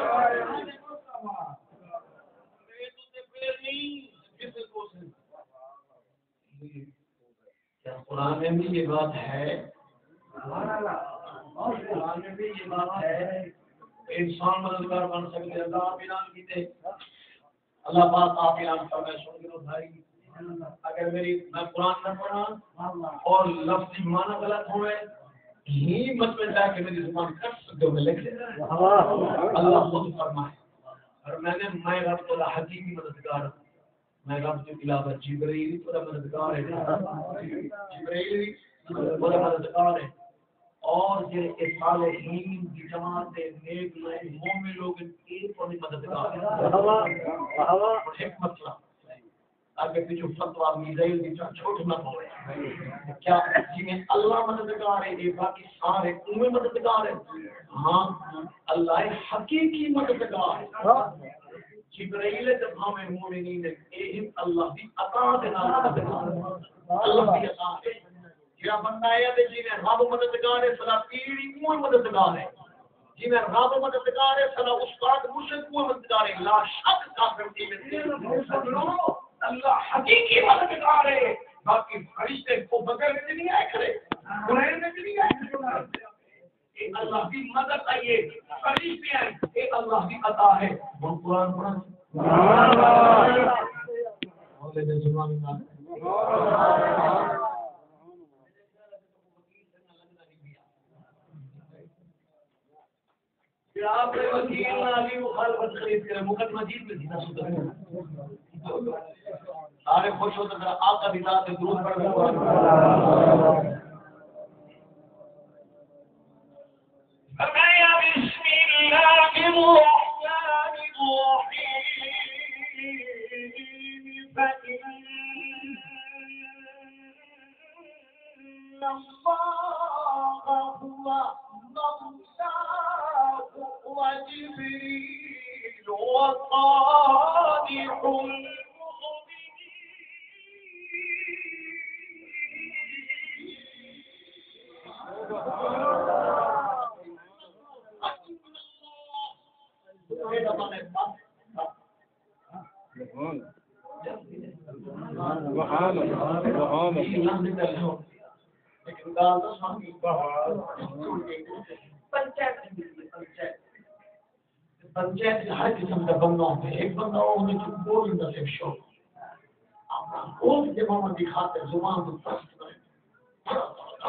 کیا قرآن میں بھی یہ بات ہے قرآن میں بھی یہ بات ہے انسان مددگار بن سکتے اللہ آپ اعلان کیتے اللہ پاک آپ اعلان کر میں سن گرو بھائی اگر میری میں قرآن نہ پڑھا اور لفظی معنی غلط ہوئے ہی مت میں جا کے میری زبان کٹ سکتے ہو میں لکھ لے اللہ خود فرمائے اور میں نے میں رب تو حقیقی مددگار ہوں میں رب کے علاوہ جبرائیل تو مددگار ہے جبرائیل وہ مددگار ہے اور یہ صالحین کی جماعت نیک مومن لوگ ایک اور مددگار ہے اور ایک مسئلہ آگے پیچھے فتوا میزائل کی چھوٹ نہ ہو کیا جنہیں اللہ مددگار ہے یہ باقی سارے انہیں مددگار ہے ہاں اللہ حقیقی مددگار ہے جبرائیل جب ہمیں مومنین ہے ایہم اللہ بھی عطا دینا مددگار اللہ بھی عطا ہے یا بندہ ہے جنہیں رب مددگار ہے صلاح پیڑی انہیں مددگار ہے جنہیں رب مددگار ہے صلاح استاد مرشد انہیں مددگار ہے لا شک کافر کی میں اللہ حقیقی مددگار ہے باقی فرشتے کو بغیر میں نہیں آئے کرے قرآن میں نہیں آئے کرے اللہ کی مدد آئیے فرشتے آئے اے اللہ کی عطا ہے وہ قرآن پڑھا اولے نے زبان کہ آپ نے وکیل علی مخالفت خرید کرے مقدمہ جیت میں جینا سکتا سارے خوش ہوتے ہیں آقا کی ذات سے درود پڑھ رہے ہیں فرمایا بسم اللہ الرحمن الرحیم فإن اللہ هو مولاك وجبريل وصالح پنچایت ہر قسم کا بندہ ہوتا ہے ایک بندہ ہونے جو بول نہ سے شوق اپنا خوب جمع کی خاطر زبان کو پست کرے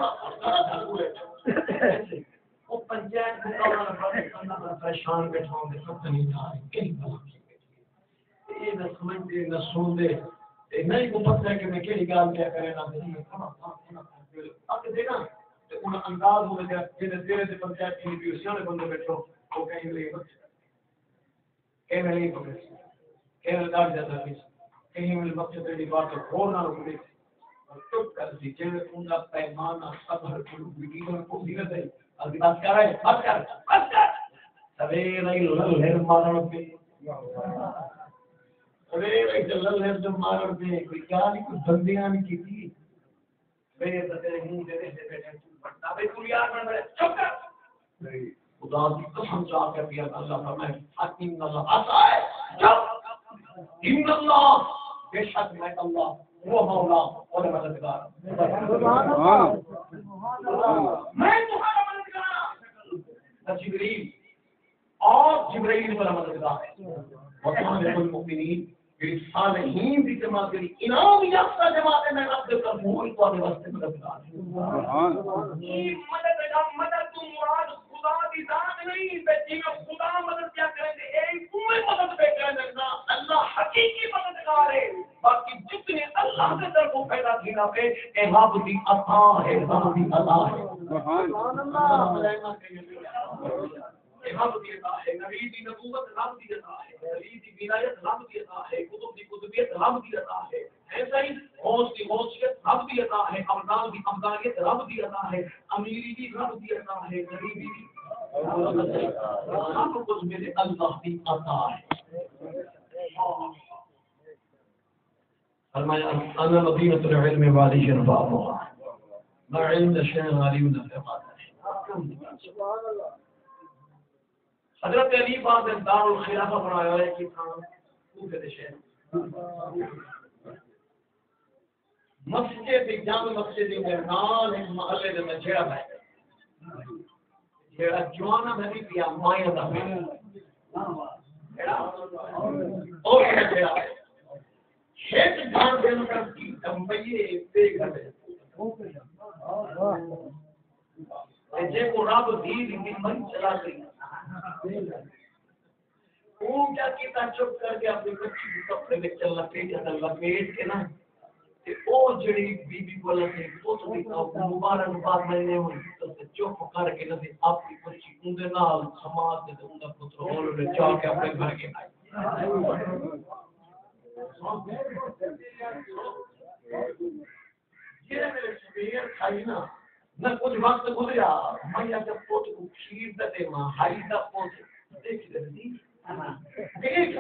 وہ پنچایت کو بندہ پریشان بیٹھا ہوں گے سب نہیں تھا کہیں بلا یہ نہ سمجھتے نہ سن دے نہیں کو پتہ ہے کہ میں کہڑی گال کیا کرے نہ نہیں اب دیکھا تو ان انداز ہو گیا جنہیں تیرے سے پنچایت کی بھی سیانے بندے بیٹھو وہ کہیں لے کہیں میں نہیں پکڑ کہیں میں دار جاتا ہے کہیں میں مقصد تیری بات کو کھول نہ رکھے اور چپ کر دی جنہیں انہا پیمانہ صبر کو بیدیوں کو دیگر دے ابھی بات کر رہے ہیں بات کر بات کر سویر ای للہر مارن پہ سویر ای للہر مارن پہ کوئی کیا نہیں کچھ بندیاں نہیں کی تھی میرے بطرے ہوں دے دے بیٹھے پڑھتا بھئی تو یار میں بڑے چپ کر خدا کی قسم چاہ کر دیا اللہ فرمائے ان اللہ آتا ہے جب ان اللہ بے شک میں اللہ وہ مولا اور مددگار میں تمہارا مددگار جبرائیل اور جبرائیل والا مددگار ہے وکان المؤمنین صالحین کی جماعت کی انعام یافتہ جماعت میں رب کا بھول کو اپنے واسطے مددگار سبحان اللہ یہ مدد کا مدد تو مراد خدا کی ذات نہیں بلکہ خدا مدد کیا کریں گے ایک کوئی مدد پہ کریں گے اللہ حقیقی مددگار ہے باقی جتنے اللہ کے در کو پیدا کیا ہے اے رب کی عطا ہے رب کی عطا ہے سبحان اللہ رب دی عطا ہے نبی دی نبوت رب دی عطا ہے نبی دی ولایت رب دی عطا ہے کتب دی کتبیت رب دی عطا ہے ایسا ہی غوث دی غوثیت رب دی عطا ہے ابدال دی ابدالیت رب دی عطا ہے امیری دی رب دی عطا ہے غریبی دی سب کچھ میرے اللہ دی عطا ہے فرمایا انا مدینۃ العلم وادی شرفا ما علم شیء علی من الفقات سبحان اللہ حضرت علی پاک نے دار الخلافہ بنایا ہے کہ تھا کوفے کے شہر مسجد جامع مسجد کے نال ایک محلے دے وچ جڑا ہے جڑا جوانا نبی پیا مایا دا جڑا او جڑا شیخ جان دے نوں کی تمبئی تے گھر جے کو رب دی دی من چلا گئی وہ کیا کیتا چپ کر کے اپنے بچی کے کپڑے میں چل لپیٹ یا لپیٹ کے نا تے او جڑی بی بی بولا تے تو تو دی مبارک بات میں نے ہوئی تو چپ کر کے نہ اپنی بچی اون دے نال سماج دے اون دا پتر ہول میں جا کے اپنے گھر کے آئی یہ میرے شبیر کھائی نا نہ کچھ وقت گزریا میں جب پوت کو کھیر دے ماں ہائی دا پوت دیکھ لے دیکھ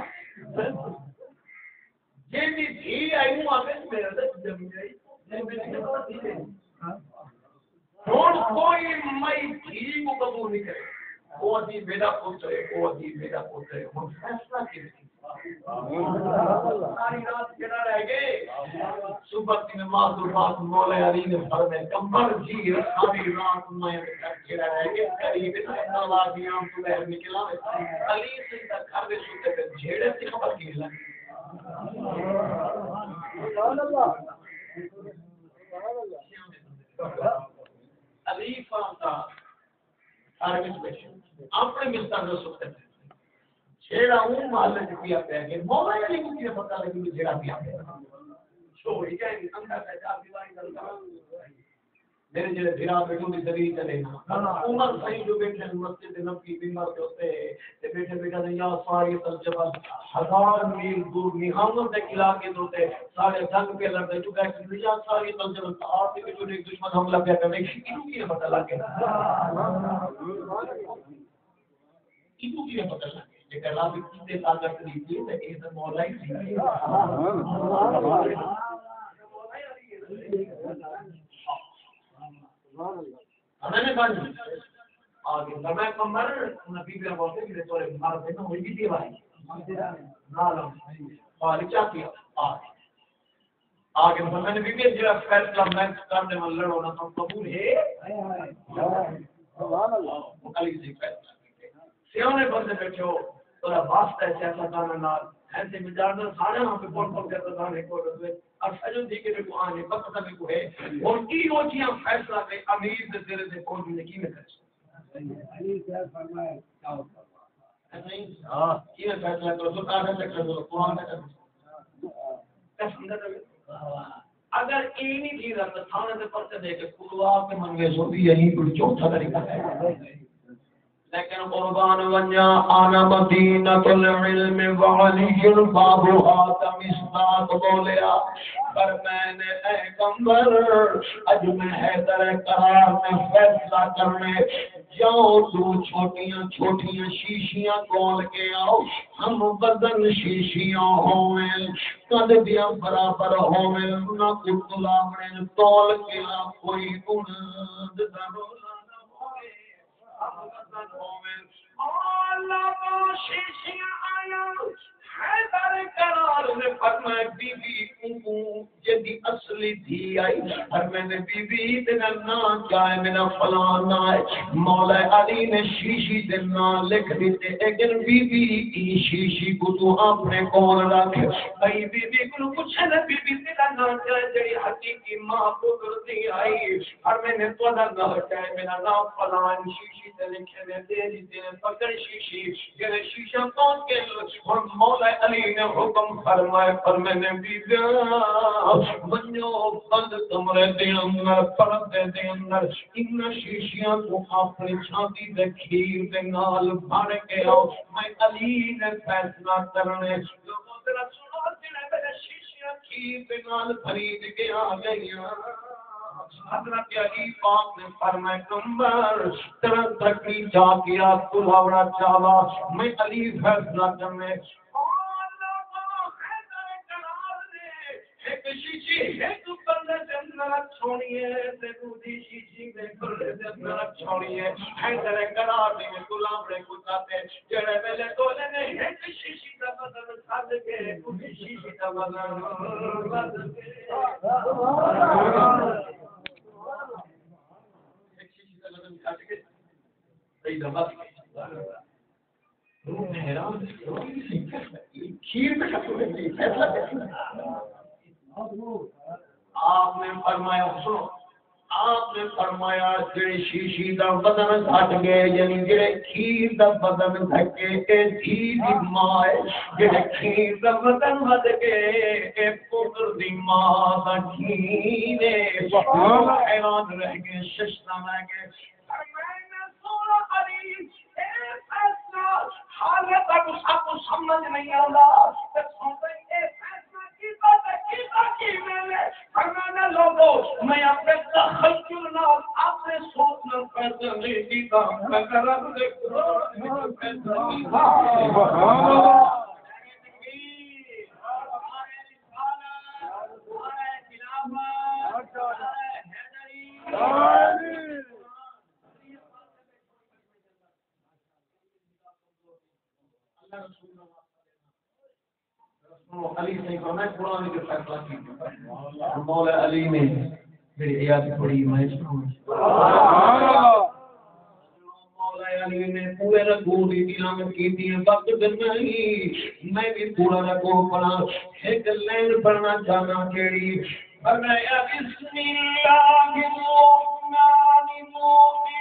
یہ بھی تھی آئی ہوں آگے میرے سے جمی گئی کون کوئی مئی تھی کو قبول نہیں کرے وہ ادھی میرا پوت ہے وہ ادھی میرا پوت ہے ہم فیصلہ کی ساری رات کہنا رہ گئے صبح کی نماز و رات مولا علی نے فرمائے کمبر جی ساری رات میں کہنا رہ گئے قریب اتنا لازیاں تو لہر نکلا علی سے تک گھر میں سوتے پہ جھیڑے سے خبر کی لگی علی فانتا سارے میں بیٹھے اپنے مستر میں سوتے تھے چھیڑا ہوں محلے سے پیا پہ گئے مولا علی کو کیا پتہ لگی کہ جھیڑا پیا پہ چھوڑی جائیں گے اندر سے چار دیواری کرتا میرے جلے بھیرا بیٹھوں بھی ذریعہ چلے نا عمر صحیح جو بیٹھے مسجد نبی بیمار کے ہوتے بیٹھے بیٹھے دیں یا ساری تلجبہ ہزار میل دور نیہاموں سے علاقے ہوتے سارے جنگ پہ لڑتے چکا ہے یا ساری تلجبہ آتے کہ جو ایک دشمن حملہ پہ کرنے کیوں کی پتہ لگے کیوں کی پتہ لگے کہ اللہ بھی کتنے طاقت دی تھی تو یہ تو مولا ہی تھی میں نے کہا آگے میں کمر نبی بھی بولتے کہ تورے مار سے نہ ہوئی تھی بھائی نالم اور کیا کیا آگے آگے میں نے بھی جو فیصلہ میں کرنے میں لڑو نا تو قبول ہے سبحان اللہ علی سے فیصلہ سیانے بندے بیٹھے ہو تھوڑا واسطہ ہے سیاستدان نال ایسے مجاردن سارے ہم پہ کون کون سیاستدان ہے کوئی رسول اور سجن دی کے کو آنے وقت تک کو ہے اور کی ہو چیاں فیصلہ میں امیر دے تیرے دے کون نے کی میں کرے علی صاحب فرمایا کیا ہوتا ہے ہاں کی فیصلہ کرو تو کہاں تک کرو قرآن تک کرو اگر یہ نہیں تھی رہا تو تھانے سے پرچہ دے کے قلوا کے منگے سو بھی یہی کوئی چوتھا طریقہ ہے لیکن قربان ونجا آنا مدینۃ العلم وعلی بابها تمسداد بولیا پر میں نے اے کمبر اج میں حیدر قرار میں فیصلہ کرنے جاؤ دو چھوٹیاں چھوٹیاں شیشیاں کھول کے آؤ ہم وزن شیشیاں ہوئیں قد دیا برابر ہوئیں نہ کتلا میں تول کے کوئی اند درولا اللہ شیشیاں آیا حیدر قرار نے فرمایا بی بی کو جدی اصلی تھی آئی اور میں نے بی بی تینا نا چاہے میرا فلان آئے مولا علی نے شیشی دینا لکھ دیتے لیکن بی بی کی شیشی کو تو اپنے کون رکھ بھئی بی بی کو کچھ ہے نا بی بی تینا نا چاہے جڑی حقیقی ماں پتر دی آئی اور میں نے تو نا چاہے میرا نا فلان شیشی تے لکھے میں تیری تیرے پکڑ شیشی جڑے شیشہ کون کے اور مولا علی نے حکم فرمائے پر میں نے بھی دیا بنیو بند کمرے دے اندر پردے دے اندر ان شیشیاں کو اپنی چھاتی دے کھیر دے نال بھر کے آؤ میں علی نے فیصلہ کرنے لوگوں تیرا سنو تیرے میرے شیشیاں کھیر دے نال خرید کے آ گئیاں حضرت علی پاک نے فرمایا کمبر تیرا تکی جا کیا تلاوڑا چاوا میں علی فیصلہ کرنے ایک شیشی ایک بندے سے اندر چھوڑی ہے دوسری شیشی دے بندے سے اندر چھوڑی ہے حیدر قرار دے غلام رے کو چاہتے جڑے ویلے تولے نے ایک شیشی دا بدل چھڈ کے دوسری شیشی دا بدل بدل کے ایک شیشی دا بدل چھڈ کے صحیح دبا حیران کھیر پہ کھٹو ہے فیصلہ کیسے آپ نے فرمایا سنو آپ نے فرمایا جڑے شیشی دا بدن گھٹ گئے یعنی جڑے کھیر دا بدن گھٹ گئے اے دھی دی ماں ہے، جڑے کھیر دا بدن ود گئے اے پتر دی ماں دا کھیر ہے۔ حیران رہ گئے، ششنا رہ گئے۔ فرمایا سونا علی اے فیصلہ حالت اب سب کو سمجھ نہیں آتا تے سوچے اے فیصلہ کی بات ہے کی بات کی میں نے فرمایا لوگوں میں اپنے تخیل نال اپنے سوچ نال فیصلہ نہیں کیتا میں رب دے قرآن فیصلہ کیتا۔ سبحان اللہ۔ علی سے فرمایا قرآن کے فیصلہ کیا مولا علی نے میری آیات پڑھی میں سنوں سبحان اللہ۔ مولا علی نے پورے رکوع کی تلاوت کی تھی وقت نہیں میں بھی پورا رکوع پڑھا ایک لائن پڑھنا چاہنا کیڑی فرمایا بسم اللہ الرحمن الرحیم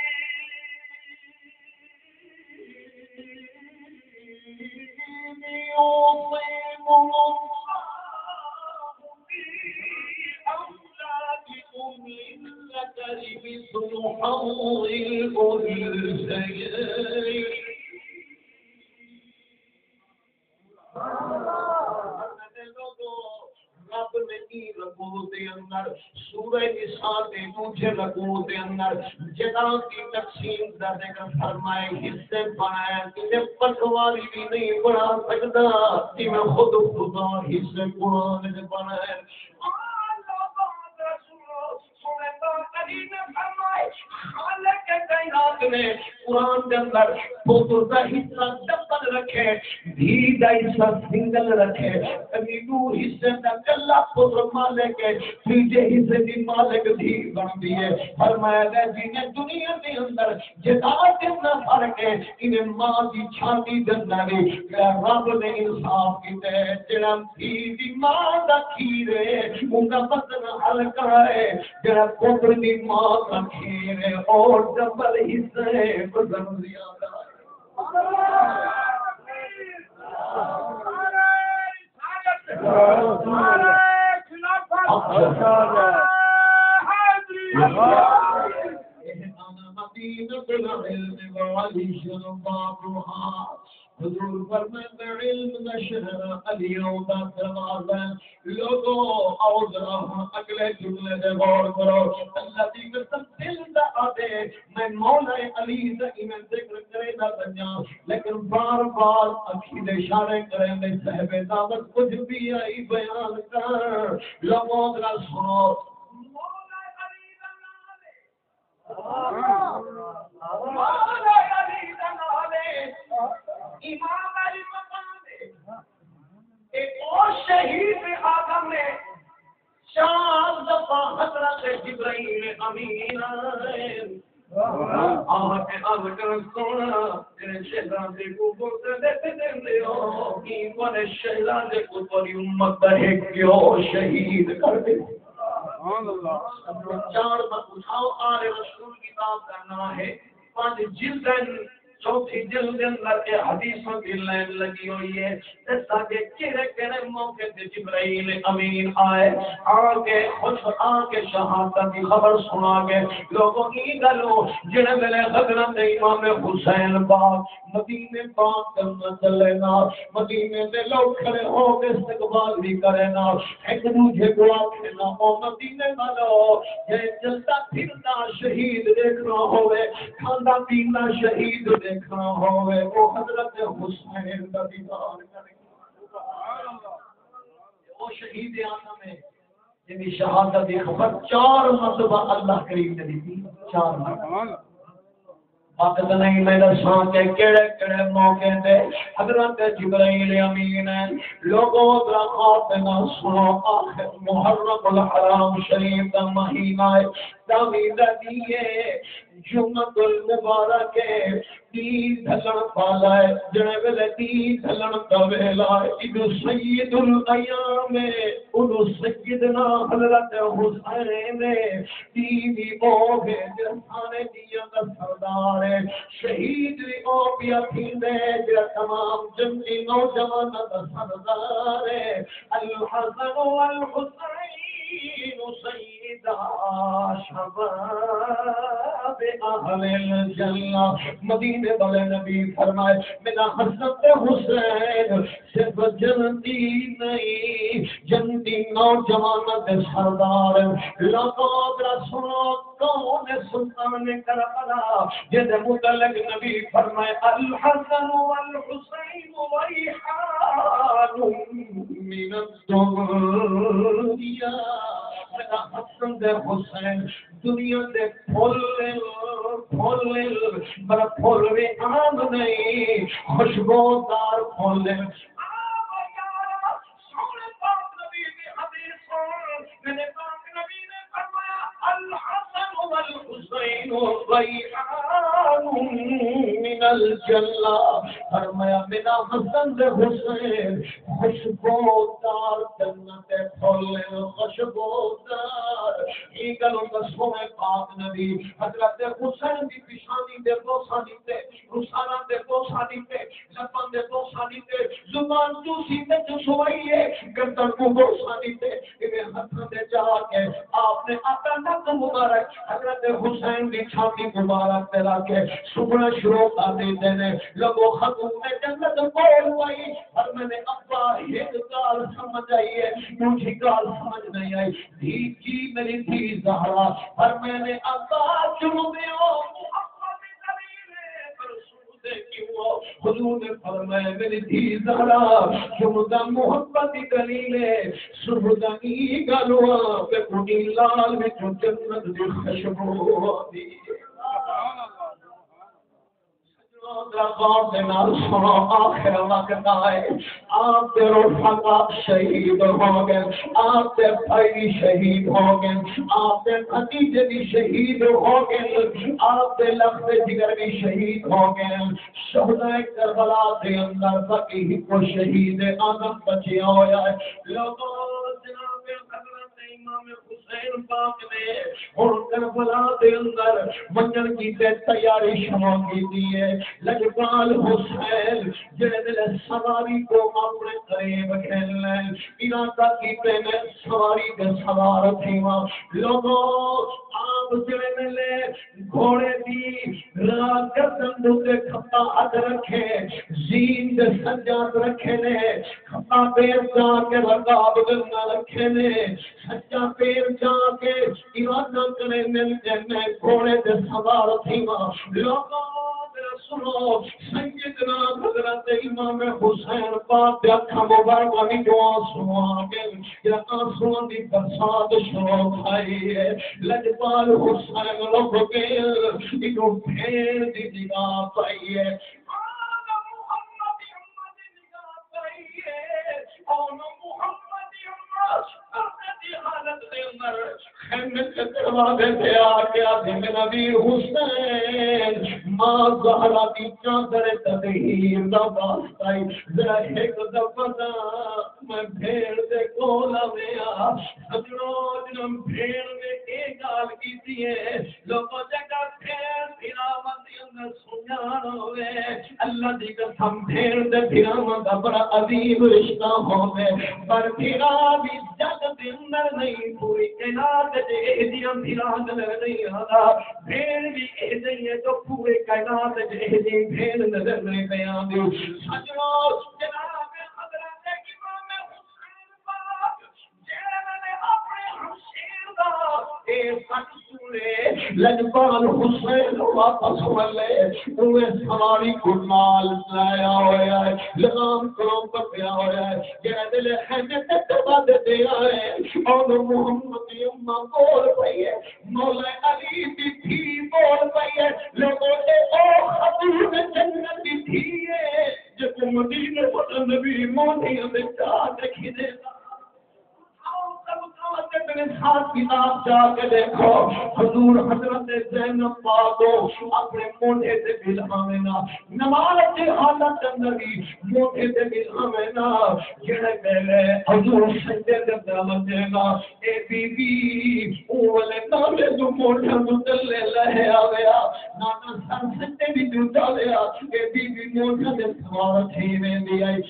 رب نے رکوع دے اندر سورہ نساء دے دوسرے رکوع دے اندر جگہ کی تقسیم کا ذکر فرمائے حصے بنائے کہ پٹواری بھی نہیں بنا سکتا کہ میں خود خدا حصے قرآن نے بنائے۔ قرآن کے اندر پوتر کا حصہ ڈبل رکھے دھی کا حصہ سنگل رکھے کبھی دو حصے کا کلا پوتر مالک ہے تیجے حصے کی مالک دھی بنتی ہے۔ فرمایا گیا جنہیں دنیا کے اندر جداد کتنا فرق ہے انہیں ماں کی چھاتی جنہ بھی رب نے انصاف کیتے ہیں جنہاں دھی دی ماں دا کھیر ہے ان کا بدن ہلکا ہے جنہاں پوتر دی ماں کا کھیر ہے اور ڈبل حصہ ہے بدن زیادہ ہے۔ حضور فرماتے ہیں علم کا شہر علیوں کا دروازہ لوگوں آؤ ذرا اگلے جملے دے غور کرو اللہ کی قسم دل دا آدے میں مولا علی دا میں ذکر کرے دا بنیا لیکن بار بار اکھی دے اشارے کریں دے صحبے دعوت کچھ بھی آئی بیان کر لوگوں ذرا سنو مولا علی دا نالے مولا علی دا نالے امام علی مقام ہے ایک اور شہید آدم نے چار دفعہ حضرت جبرائیل امین آئے آہ کے آہ کر سونا تیرے شہزادے کو بولتے دیتے دیتے ہو کی بنے شہزادے کو پوری امت بہے کیوں شہید کر دے چار بات اٹھاؤ آل رسول کتاب کرنا ہے پانچ جلدن چوتھی جلد اندر کے حدیثوں کی لائن لگی ہوئی ہے جیسا کہ کہنے کہنے موقع سے جبرائیل امین آئے آگے خوش آگے شہادت کی خبر سنا گے لوگوں کی گلو جنہیں ملے حضرت امام حسین پاک مدینے پاک کرنا چلے نا مدینے سے لوگ کھڑے ہو کے استقبال بھی کرے نا ایک دوجہ کو آکھے نا او مدینے والو یہ چلتا پھرتا شہید دیکھنا ہوئے کھانا پینا شہید دیکھنا ہوئے وہ حضرت حسین کا دیدار کریں وہ شہید آدم ہے جنہی شہادت خبر چار مرتبہ اللہ کریم نے دی چار مرتبہ وقت نہیں میں دساں کہ کیڑے کیڑے موقع تے حضرت جبرائیل امین لوگوں درخواست نہ سنو آخر محرم الحرام شریف کا مہینہ ہے تعمیر دیئے جمعۃ المبارک تی دھلن پالا ہے جڑے ویلے تی دھلن دا ویلا ادو سید الایام ادو سیدنا حضرت حسین تی دی او ہے جہانے دیاں دا سردار ہے شہید دی او پیا تھیندے جڑا تمام جنگی نوجوان دا سردار ہے الحسن والحسین سیدہ شباب اہل الجنہ مدینے والے نبی فرمائے میرا حسن حسین صرف جنتی نہیں جنتی نوجوان دے سردار لقد رسولو کون سلطان کربلا جد متعلق نبی فرمائے الحسن والحسین ریحان من الدنیا میرا حسن دے حسین دنیا دے پھول پھول بڑا پھول بھی عام نہیں خوشبودار پھول سونے پاک نبی کی حدیث میرے پاک نبی نے فرمایا الحسن والحسین ریحان من الجنہ فرمایا میرا حسن دے حسین خوشبودار جنت پھول خوشبودار یہ گلوں کا سونے پاک نبی حضرت حسین دی پیشانی دے دو سانی تے رسانہ دے دو سانی تے زبان دے دو سانی تے زبان تو سیدھے جو سوائیے گردن کو دو سانی تے انہیں ہاتھوں دے جا کے آپ نے اپنا نک مبارک حضرت حسین دی چھاتی مبارک پہ لا کے سکھنا شروع کر دیتے ہیں لوگوں خاتون نے جنت بول ہوئی اور میں نے ابا ایک گال سمجھ آئی ہے مجھے گال سمجھ نہیں آئی دھی کی میری دھی زہرا اور میں نے ابا چنو دیو محمد نبی پر سنو کیوں حضور نے فرمایا میری دھی زہرا چنو محبت دلیل سنو ای گلوا پہ کنی لال میں جو جنت دی خوشبو دی آخر وقت آئے آپ کے رفقا شہید ہو گئے آپ کے بھائی شہید ہو گئے آپ کے بھتیجے بھی شہید ہو گئے آپ کے لفظ جگر بھی شہید ہو گئے شہداء کربلا کے اندر فقیہ کو شہید آدم بچیا ہوا ہے لوگوں جناب حضرت امام حسین پاک نے اور کربلا کے اندر منجن کی تیاری شروع کی دی ہے لجپال حسین جڑے دل سواری کو اپنے قریب کھیلنے ارادہ کیتے میں سواری کے سوار تھی وہاں لوگوں آپ جڑے ملے گھوڑے دی رات گردن دوتے کھپا ہاتھ رکھے زین دے سجاد رکھے نے کھپا پیر جا کے رقاب دلنا رکھے نے سجا پیر جا کے ارادہ کرے مل کے میں گھوڑے دے سوار تھی وہاں لوگوں سنو سیدنا حضرت امام حسین پاک اکھاں مبارکاں دی دعا سنا کے یا آنسواں دی برسات شروع کھائی ہے لجپال حسین لوگ کے ایک بھیڑ دی نگاہ پائی ہے محمد امت نگاہ پائی ہے اور محمد امت دی حالت دے اندر خیمے کے دروازے پہ آ کے آدھی نبی حسین ماں زہرا دی چادر تطہیر دا واسطہ ذرا ایک دفعہ میں بھیڑ دے کول آیا سجنوں جنم بھیڑ نے ایک گال کیتی ہے لوگوں جگہ بھیڑ بھراواں دے اندر سنجان ہوئے اللہ دی قسم بھیڑ دے بھراواں دا بڑا عظیم رشتہ ہوے پر بھرا بھی جگ دے اندر نہیں پوری کائنات دے دیاں بھرا نظر نہیں آتا بھیڑ بھی اے نہیں تو پورے کائنات دے دی بھیڑ نظر نہیں بیان دی سجنوں جناب حضرت امام حسین پاک جنہوں نے اپنے حسین دا اے سچ سنے لجپال حسین واپس والے اوے سواری کو نال لایا ہویا ہے لگام کلام پکیا ہویا ہے جڑا دل خیمے تے دبا دے آئے اور محمد امہ بول پئی ہے مولا علی دی تھی بول پئی ہے لوگوں نے او خطور جنت دی تھی ہے جو مدینے پر نبی موتی ہمیں چاہ دیکھی دے آؤ سب کہتے اپنے ساتھ کتاب جا کے دیکھو حضور حضرت زینب پاک اپنے موٹے سے بلہاوینا نماز کی حالت اندر بھی موٹے سے بلہاوینا جڑے پہلے حضور سجدے دے دامن دے گا اے بی بی اولے نالے جو موٹا مدلے لے آویا نانا سر سجدے بھی جو ڈالیا اے بی بی موٹا دے سوار تھی میں دی آئی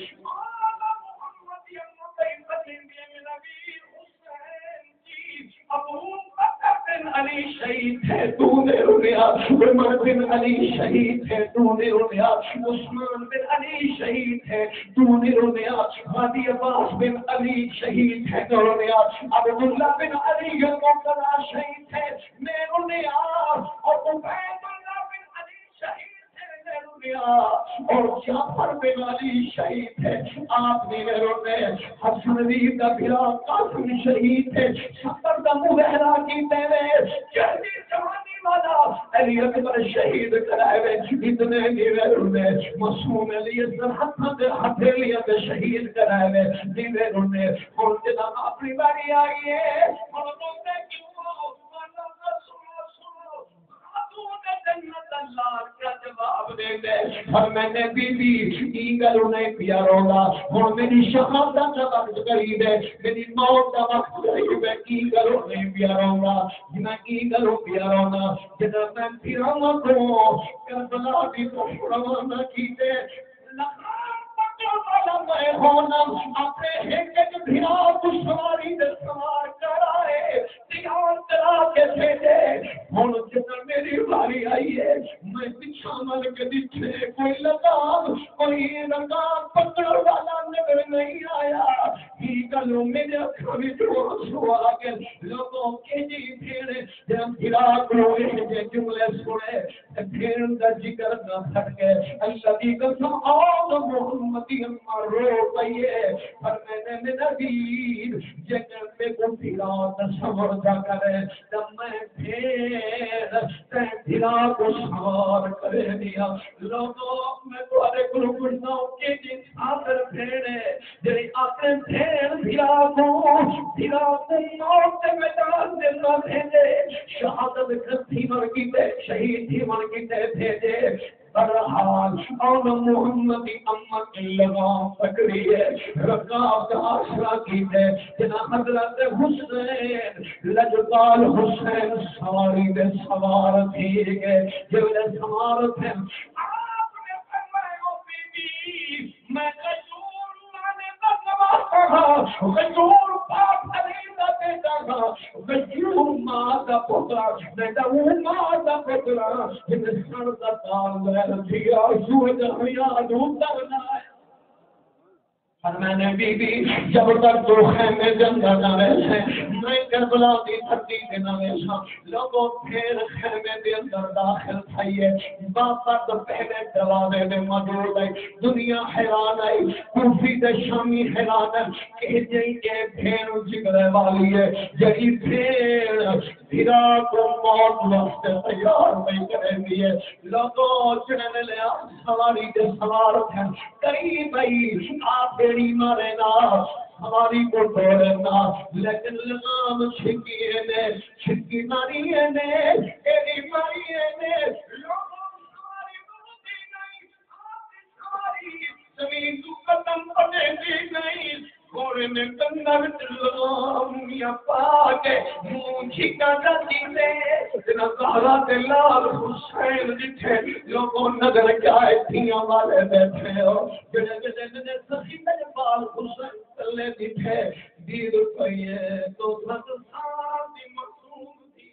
ابو بکر بن علی شہید ہے تو نے رونیا عمر بن علی شہید ہے تو نے رونیا عثمان بن علی شہید ہے تو نے رونیا غازی عباس بن علی شہید ہے تو رونیا عبداللہ بن علی المرتضی شہید ہے میں رونیا اور عبید اللہ بن علی شہید اور جعفر بن علی شہید ہے آپ نے رونے حسن علی کا بھرا قاسم شہید ہے سفر کا مظاہرہ کیتے ہوئے جلدی جوانی والا علی اکبر شہید کرائے ہوئے اتنے دیوے رونے معصوم علی سرحد ہتھیلیاں کے شہید کرائے ہوئے دیوے رونے اور جناب اپنی باری آئی ہے اور رونے کیوں اللہ کیا جواب دے دے اور میں نے بی بی ایگل انہیں پیاروں گا اور میری شہادت کا وقت قریب ہے میری موت کا وقت قریب ہے ایگل انہیں پیاروں گا جنہیں ایگل پیاروں گا جنہیں میں پیاروں کو کربلا کی تو روانہ کیتے لکھان پکڑ والا میں ہونا اپنے ایک ایک بھیرا کو سواری دے سوار کرائے تیار کرا کے بھیجے ہوں جنہیں میری باری آئی ہے میں پچھانا کے دیچھے کوئی لگام کوئی لگام پکڑ والا نظر نہیں آیا ہی گلوں میرے اکھوی جو سو آگے لوگوں کے جی پھیڑے جب بھیرا کروئے جے جملے سوڑے پھیڑ دا جگر نہ پھٹ گئے اللہ دی قسم آگ محمدی امار رو پئیے پر میں نے میرا دیر جگر میں کو بھیرا تصور جا کرے جب میں پھیڑ تے بھیرا کو سوار کرے دیا لوگوں میں تو ارے گلو گلناؤں کے جی آخر پھیڑے جنہی آخر پھیڑ بھیرا کو بھیرا کو موت میدان دے نہ بھیجے شہادت کرتی مر کی تے شہید ہی مر کی تے بھیجے برحال اور محمدی امت لگام پکڑی ہے رکاب کا آسرا کی ہے جنا حضرت حسین لجبال حسین سواری دے سوار تھی گئے جو نے سوار تھے آپ نے فرمائے او بی بی میں قجور لانے کا نواز کہا قجور پاک علی کا بیٹا تھا قجور ماں کا پترا بیٹا وہ ماں کا پترا جن سر کا تال لہر دیا سوئے جہیا ڈھونڈا بنائے اور میں نے بی بی جب تک دو خیمے جنگا نہ رہے میں کربلا دی دھرتی کے نہ رہا لوگوں پھر خیمے دے اندر داخل تھائیے باپا تو پہلے دروازے میں موجود ہے دنیا حیران آئی کوفی دے شامی حیران ہے کہ جئی کے پھر جگرے والی ہے جئی پھر بھیرا کو موت وقت تیار نہیں کرے دیئے لوگوں چڑھنے لیا سواری دے سوار تھے قریب آئی آپ تیری مارے نا ہماری کو ڈورنا لیکن لگام چھکیے نے چھکی ماری نے تیری ماری نے لوگوں سواری بڑھتی نہیں آپ سواری زمین کو قدم پڑے دی نہیں گھوڑے میں کندر لگام یا پاکے مونچھی کا جاتی لے جنا زہرا دلال حسین جتھے لوگوں نظر جائے تھیاں والے بیٹھے ہو جنے جنے جنے سخینے بال حسین تلے جتھے دیر پئیے تو سد ساندی معصوم تھی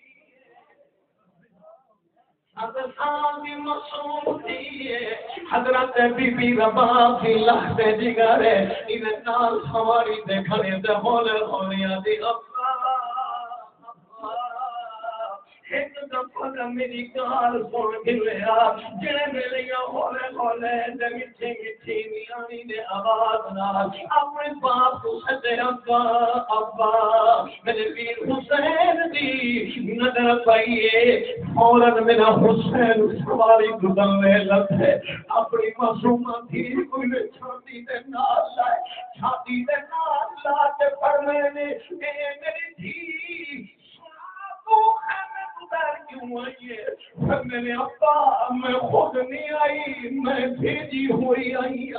سد ساندی معصوم تھی حضرت بی بی رباب کی لحظے جگرے انہیں نال سواری دیکھنے دے ہولے ہولیاں دی ابا ابا ایک دفعہ میری گال سن گلیا جڑے ملیا ہولے ہولے تے میٹھی میٹھی میانی نے آواز نال اپنے باپ کو سدے ابا ابا میرے ویر حسین دی نظر پائیے فوراً میرا حسین سواری گزرنے لگے اپنی معصومہ تھی کوئی چھاتی دے نال لائے چھاتی دے نال لا کے فرمائے نے اے میری دھی سنا تو خیمے گزر کیوں آئی ہے میں نے ابا میں خود نہیں آئی میں بھیجی ہوئی آئی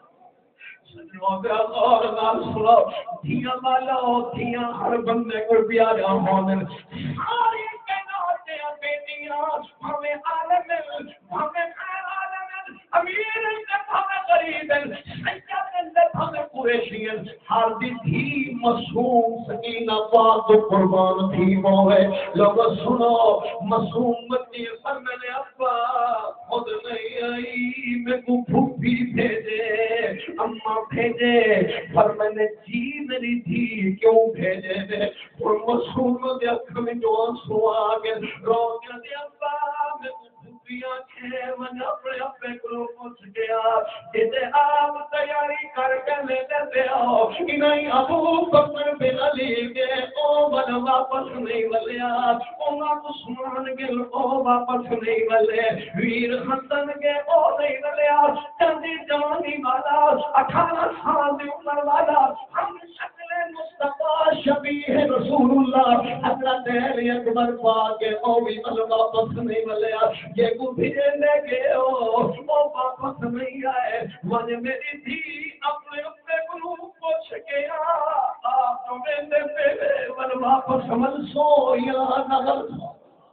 غور نال سنو دھیاں والا دھیاں ہر بندے کو پیارا ہونے ساری کائنات دے بیٹیاں ہمیں عالم ہمیں خیر عالم امیر تے ہمیں غریب سیدن تے ہمیں قریشی ہر دی تھی معصوم سکینہ پاک قربان تھی موے لوگ سنو معصوم بچی پر میں نے ابا خود نہیں آئی میں کو پھوپھی بھیجے اماں بھیجے پر میں نے جی میری تھی کیوں بھیجے دے اور معصوم دے اکھ میں جو آنسو آگے رو گیا دے ابا میں کو پھوپھیاں کھے من اپنے اپنے کو پوچھ گیا کہ آپ تیاری کر کے لے دے ہو نہیں ابو بکر بن علی کے او بن واپس نہیں ولیا او عثمان کے او واپس نہیں ولے ویر حسن کے او نہیں ولیا چندی جوانی والا اٹھارہ سال کی عمر والا ہم شکل مصطفیٰ شبیہ رسول اللہ حضرت علی اکبر پاک کے او بھی واپس نہیں ولیا یہ کو بھیجنے گئے او واپس نہیں آئے مجھے میری تھی اپنے اپنے گروہ پوچھ گیا آپ تو میرے پہلے من واپس من سو یا نظر سو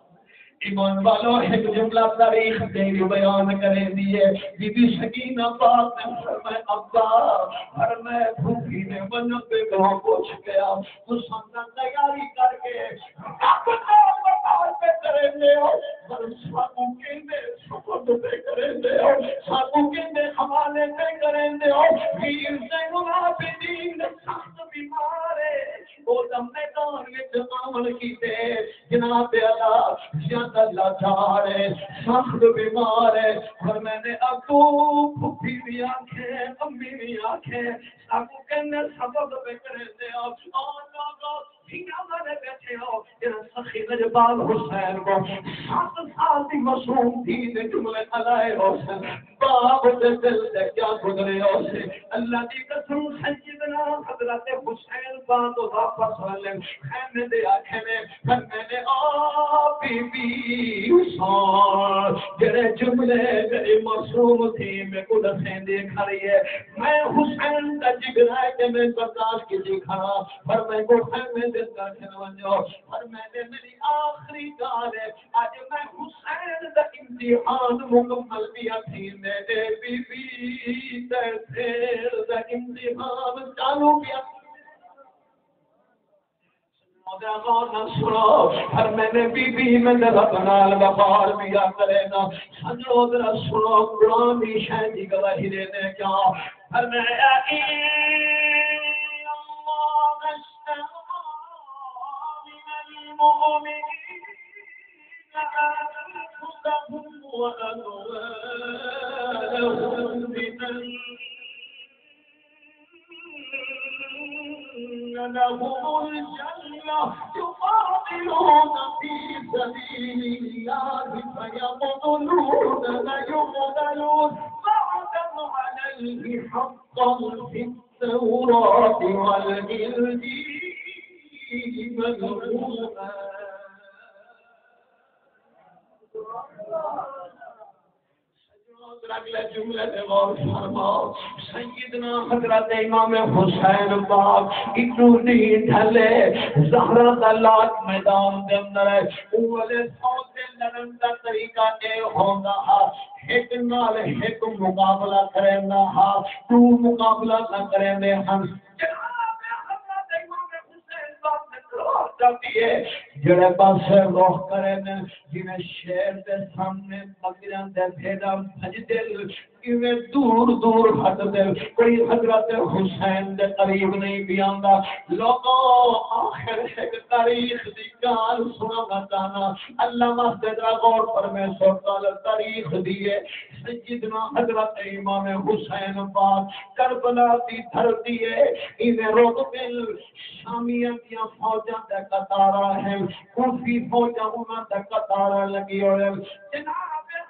ایمان والوں ایک جملہ تاریخ دے بیان کرے دیئے بی بی سکینہ پاک نے فرمائے ابا فرمائے بھوکی نے من پہ گروہ پوچھ گیا تو سننا تیاری کر کے اب تو بردار پہ کریں دے ہو پر ساتھوں کے دے سپرد پہ کریں دے ہو ساتھوں کے دے حوالے پہ کریں دے ہو ویر زین العابدین سخت بیمار ہے وہ دم میدان میں جمعن کی دے جناب اللہ زیادہ اللہ چاہ رہے سخت بیمار ہے اور میں نے ابو پھوپھی بھی آنکھیں امی بھی آنکھیں ابو کہنے سبب پہ کریں دے ہو اور لوگوں دھیاں مانے بیٹھے ہو یہ سخی نجبال حسین کو سات سال دی معصوم تھی نے جملے علائے حسین باپ دے دل دے کیا گزرے ہو سے اللہ دی قسم سیدنا حضرت حسین بات واپس والے خیمے دے آنکھیں میں پھر میں نے آ بی بی حسین جڑے جملے میری معصوم تھی میں کو دسیں دیکھ رہی ہے میں حسین کا جگر ہے کہ میں برداشت کی کھڑا پر میں کو خیمے دے پر میں نے میری آخری کار ہے آج میں حسین دا امتحان مکمل کیا تھی میں نے بی بی تیر دا امتحان چالو کیا سنو اور میں نے بی بی میں دل بنال بخار بیا کرے نا سنو ذرا سنو قرآن بھی شاید کی گواہی دینے کیا اور میں المؤمنين أنفسهم وأموالهم بأن لهم الجنة يقاتلون في سبيل الله فيقتلون فيقتلون وعدا عليه حقا في التوراة والإنجيل اگلے جملے میں غور فرماؤ سیدنا حضرت امام حسین پاک اتنو نہیں ڈھلے زہرہ دا لاکھ میدان دے اندر ہے اولے فوج دے لڑن دا طریقہ اے ہوندا ہے ایک نال ایک مقابلہ کرنا ہے تو مقابلہ نہ کرنے ہم جڑے پاسے روح کرے نے جنہیں شیر دے سامنے بکریاں دے بھیڑاں بھج دل کہ دور دور ہٹ دے کوئی حضرت حسین دے قریب نہیں بھی آندا لوگوں آخر ایک تاریخ دی گال سنا بتانا اللہ واسطے ذرا غور فرمائے سو کال تاریخ دیے سیدنا حضرت امام حسین پاک کربلا دی دھرتی ہے انہیں روک دل شامیہ کیا فوجاں دے قطارہ ہیں کوفی فوجاں انہاں دے قطارہ لگی ہوئے جناب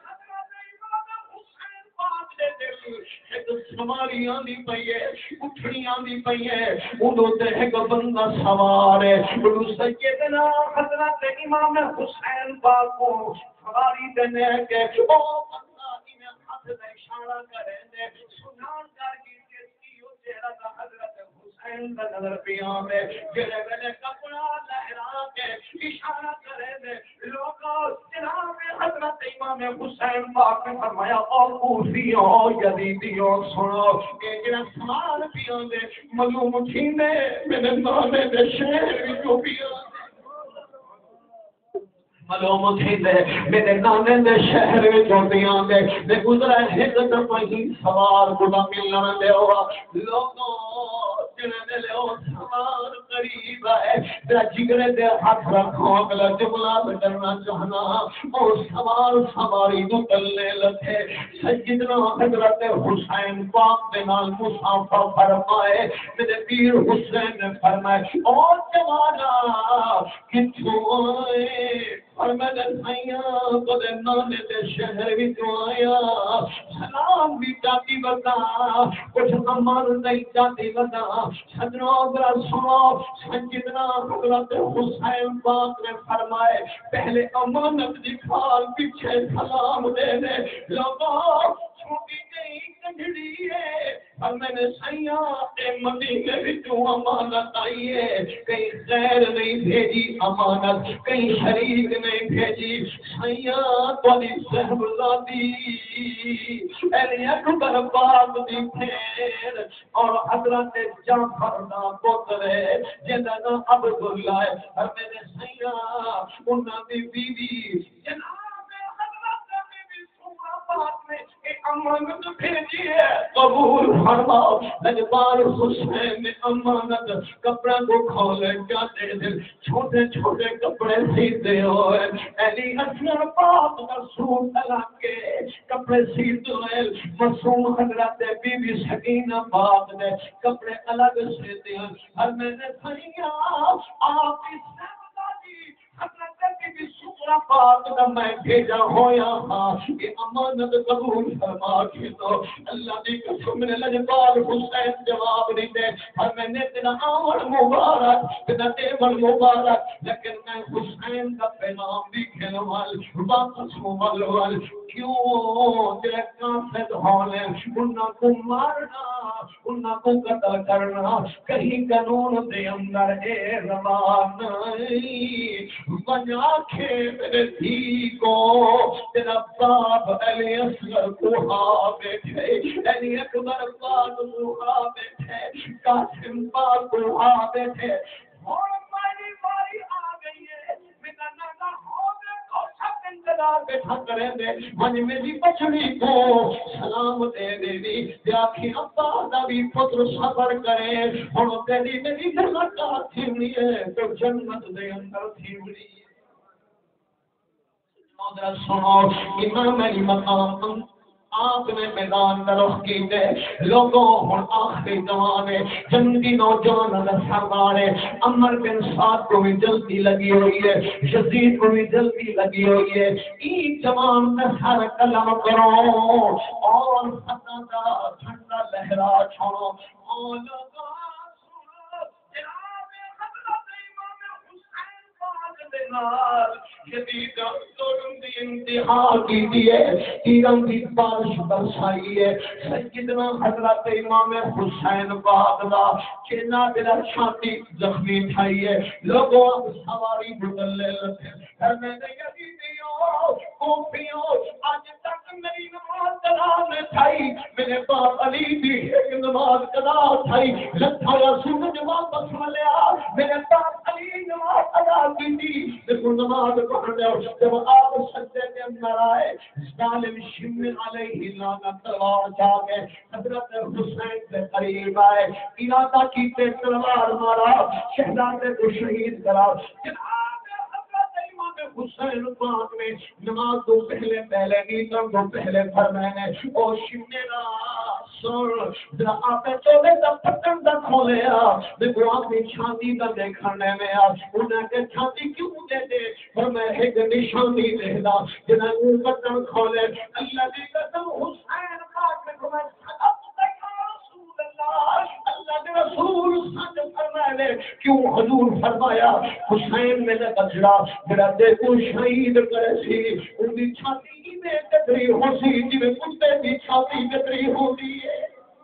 ایک سواری آندی پئی ہے اٹھنی آندی پئی ہے اودوں تے ایک بندہ سوار ہے اودوں سیدنا حضرت امام حسین پاک کو سواری دینے کے او بندہ انہیں ہاتھ دے اشارہ کرے دے سنان کر کی کسی ہو چہرہ حضرت حسین دا نظر پیام ہے جڑے ویلے کپڑا لہرا کے اشارہ کرے دے لوگوں جناب حضرت امام حسین پاک نے فرمایا او کوفیو یزیدیو سنو اے جڑا سوال پیاں دے معلوم تھیندے میرے نانے دے شہر وچوں پیاں معلوم تھیندے میرے نانے دے شہر وچوں پیاں دے تے گزرا ایک دفعہ ہی سوال خدا ملنا دے ہوا لوگوں جنے لے او سوال قریب ہے تیرا جگرے دے ہاتھ رکھو اگلا جملہ بٹرنا چاہنا او سوال سواری دو تلنے لگے سیدنا حضرت حسین پاک دے نال مسافہ فرمائے میرے پیر حسین نے فرمائے او جوانا کتھوں آئے اور میں نے سائیاں تو دے نانے دے شہر بھی جو آیا سلام بھی جاتی بتا کچھ امان نہیں جاتی بتا سجنوں ذرا سنو سیدنا حضرت حسین پاک نے فرمائے پہلے امانت دکھال پیچھے سلام دینے لوگوں چھوٹی گئی کنجڑی ہے اور میں نے سیاں اے مدینے وچوں امانت آئی ہے کہیں غیر نہیں بھیجی امانت کہیں شریک نہیں بھیجی سیاں تواڈی صاحبزادی علی اکبر پاک دی پھیر اور حضرت جعفر دا پتر ہے جنہاں دا عبداللہ ہے اور میں نے سیاں انہاں دی بیوی جناب امانت بھیجی ہے قبول فرماؤ لجپال حسین نے امانت کپڑا کو کھولے جاتے دل چھوٹے چھوٹے کپڑے سیتے ہوئے علی اصغر پاک رسول اللہ کے کپڑے سیتے ہوئے معصوم حضرت بی بی سکینہ پاک نے کپڑے الگ سیتے ہیں اور میں نے سنیا آپ اس حضرت بی سکرا پاک دا میں بھیجا ہویا ہاں یہ امانت قبول فرما کے تو اللہ دی قسم نے لجپال حسین جواب نہیں دے اور میں نے تیرا آمن مبارک تیرا دیمن مبارک لیکن میں حسین کا پیغام بھی کھلوال واپس مبالوال کیوں تیرے کافت ہونے انہاں کو مارنا انہاں کو قتل کرنا کہیں قانون دے اندر اے زبان نہیں بنا کے میرے دھی کو تیرا باپ علی اصغر کوہا بیٹھے علی اکبر پاک کوہا بیٹھے قاسم پاک کوہا بیٹھے اور ہماری باری آ گئی ہے میرا نانا ہو گئے تو سب انتظار بیٹھا کریں دے من میری بچڑی کو سلام دے دے دی دیاکھی ابا دا بھی پتر صبر کرے اور تیری میری جنت کا تھیوڑی ہے تو جنت دے اندر تھیوڑی ہے سنو امام مقام آپ نے میدان درخ کی دے لوگوں ہن آخری زمانے جنگی نوجوان سردارے عمر بن سعد کو بھی جلدی لگی ہوئی ہے یزید کو بھی جلدی لگی ہوئی ہے ای جوان میں سر کلم کرو اور فتح دا جھنڈا لہرا چھوڑو اور لوگوں سنو جناب حضرت امام حسین پاک دے نال جدید ظلم دی انتہا کی دیئے تیرم دی بارش برسائی ہے سیدنا حضرت امام حسین پاک دا چینا دلہ چھاتی زخمی تھائی ہے لوگوں اب سواری بدلے لگے گھر میں نے یزیدیوں کوفیوں آج تک میری نماز قضا نے تھائی میرے باپ علی بھی ایک نماز قضا تھائی لکھا یا سورج واپس ملیا میرے باپ علی نماز نماز ادا کی تھی لیکن نماز پڑھنے جب آپ سجدے کے اندر آئے ظالم شمر علیہ لعنت تلوار چاہ کے حضرت حسین کے قریب آئے ارادہ کیتے تلوار مارا شہزادے کو شہید کرا حسین پاک میں نماز تو پہلے پہلے نیتوں تو پہلے فرمانے او شمیرا سن ذرا آپ چولے دا پتن دا کھولیا دیکھو آپ کی چھاتی دا دیکھنے میں آ انہیں کہ چھاتی کیوں دے دے اور میں ایک نشانی دے دا جنہیں وہ پتن کھولے اللہ دی قسم حسین پاک میں تمہیں اللہ کے رسول سچ فرمائے کیوں حضور فرمایا حسین میں نے کچڑا میرا دیکھو شہید کرے سی ان کی چھاتی میں کتری ہو سی جی کتے کی چھاتی کتری ہوتی ہے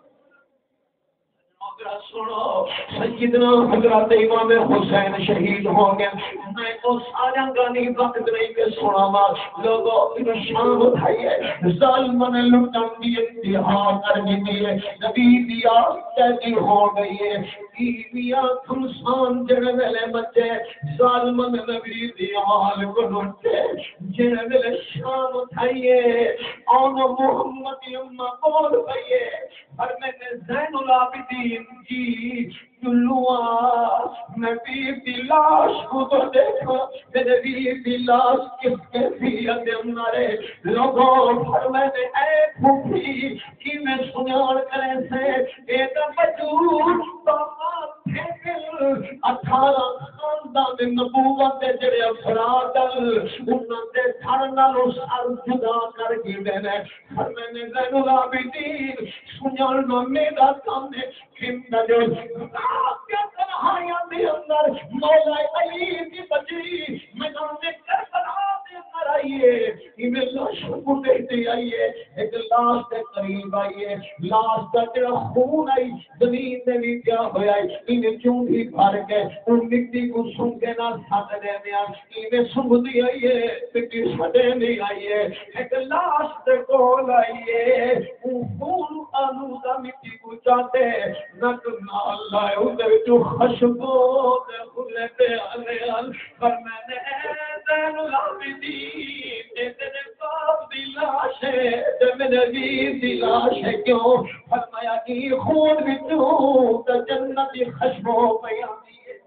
سنو سیدنا حضرت امام حسین شہید ہو گئے میں تو سارا گانی وقت نہیں کہ سنا ما لوگوں کی شام اٹھائی ہے ظالم نے لٹن دی انتہا کر دی ہے نبی دیا کیسی ہو گئی ہے بیویا خمسان جڑے ویلے بچے ظالم نے نبی دیا حال کو لٹے جڑے ویلے شام اٹھائی ہے آن محمد امہ بول گئی ہے اور میں نے زین العابدین جی جلوہ میں ویر دی لاش کو تو دیکھا میرے ویر دی لاش کس کے فیت ہمارے لوگوں پر میں نے اے پھوپھی کی میں سنیان کرے سے ایتا بجور باما پھیکل اٹھارہ خاندان نبوت دے جڑے افرادل انہاں دے تھرنا لو سر جدا کر گی دینے پر میں نے زین العابدین سنیان نو میرا سامنے کھنڈا جو کیا تنہائیاں دے اندر مولا علی کی بچی میدان میں کربلا دے اندر آئیے ایمیں لاش کو دیکھتے آئیے ایک لاش کے قریب آئیے لاش کا تیرا خون آئی زمین میں بھی کیا ہویا ہے انہیں کیوں بھی بھر کے ان مٹی کو سن کے نہ ساتھ دینے ایمیں سنگ دی آئیے مٹی سٹے نہیں آئیے ایک لاش کے کول آئیے ان خون آلودہ مٹی کو چاہتے نک اللہ ادھر جو خشبو دے خلے پہ آلے آل پر میں نے زین العابدین دے تیرے باپ دی لاش ہے دے میرے ویر دی لاش ہے کیوں فرمایا کہ خون بھی تو تا جنتی خشبو پہ آتی ہے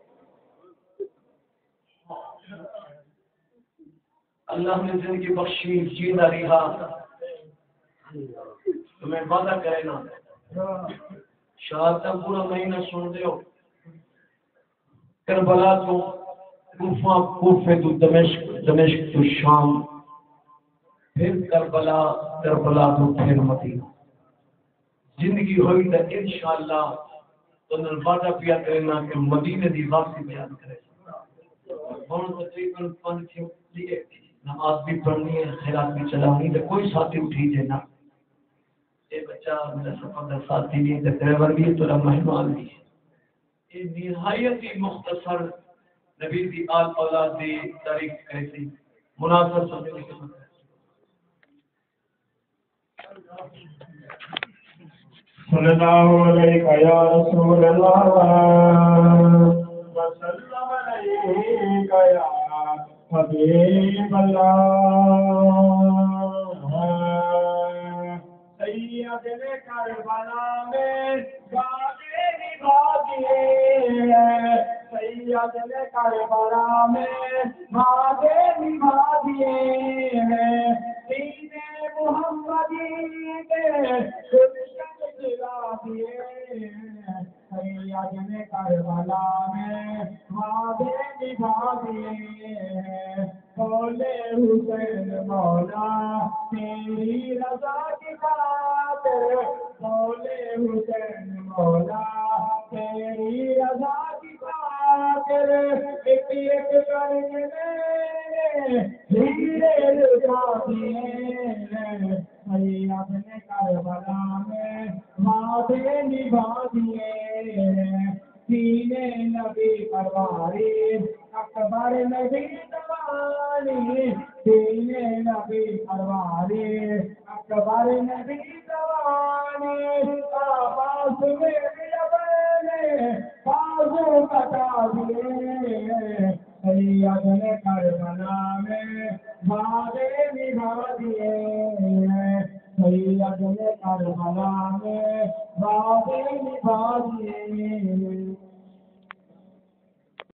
اللہ نے زندگی بخشی جینا رہا تمہیں وعدہ کرے نا شاید تک پورا مہینہ سن دے ہو کربلا تو کوفہ کوفے تو دمشق دمشق تو شام پھر کربلا کربلا تو پھر مدینہ زندگی ہوئی تو انشاءاللہ تو نے وعدہ کیا کرنا کہ مدینے دی واپسی بیان کرے ہن تقریباً پانچ لیے نماز بھی پڑھنی ہے خیرات بھی چلانی ہے کوئی ساتھی اٹھی جے نا یہ بچہ میرا سفر کا ساتھی نہیں ہے ڈرائیور بھی ہے تو مہمان بھی ہے یہ نہایت ہی مختصر نبی دی آل اولاد دی تاریخ کیسی مناسب سمجھنے کے مطلب صلی اللہ علیہ یا رسول اللہ وسلم علیہ یا حبیب اللہ سید کربلا میں باغے نبھا دیے سید کربلا میں باغے نبھا دیے ہیں دین محمدی کے گلشن جلا دیے سید کربلا میں باغے نبھا دیے ہیں بولے حسین مولا تیری رضا کی خاطر بولے حسین مولا تیری رضا کی خاطر ایک ایک کر کے ہیرے لٹا دیے سید نے کربلا میں وعدے نبھا دیے سینے نبی پرواری اکبر نبی دوانی سینے نبی پرواری اکبر نبی دوانی آواز میں بابنے بازو کٹا دیے سید نے کربلا میں بادے نبھا دیے سید نے کربلا میں بادے نبھا دیے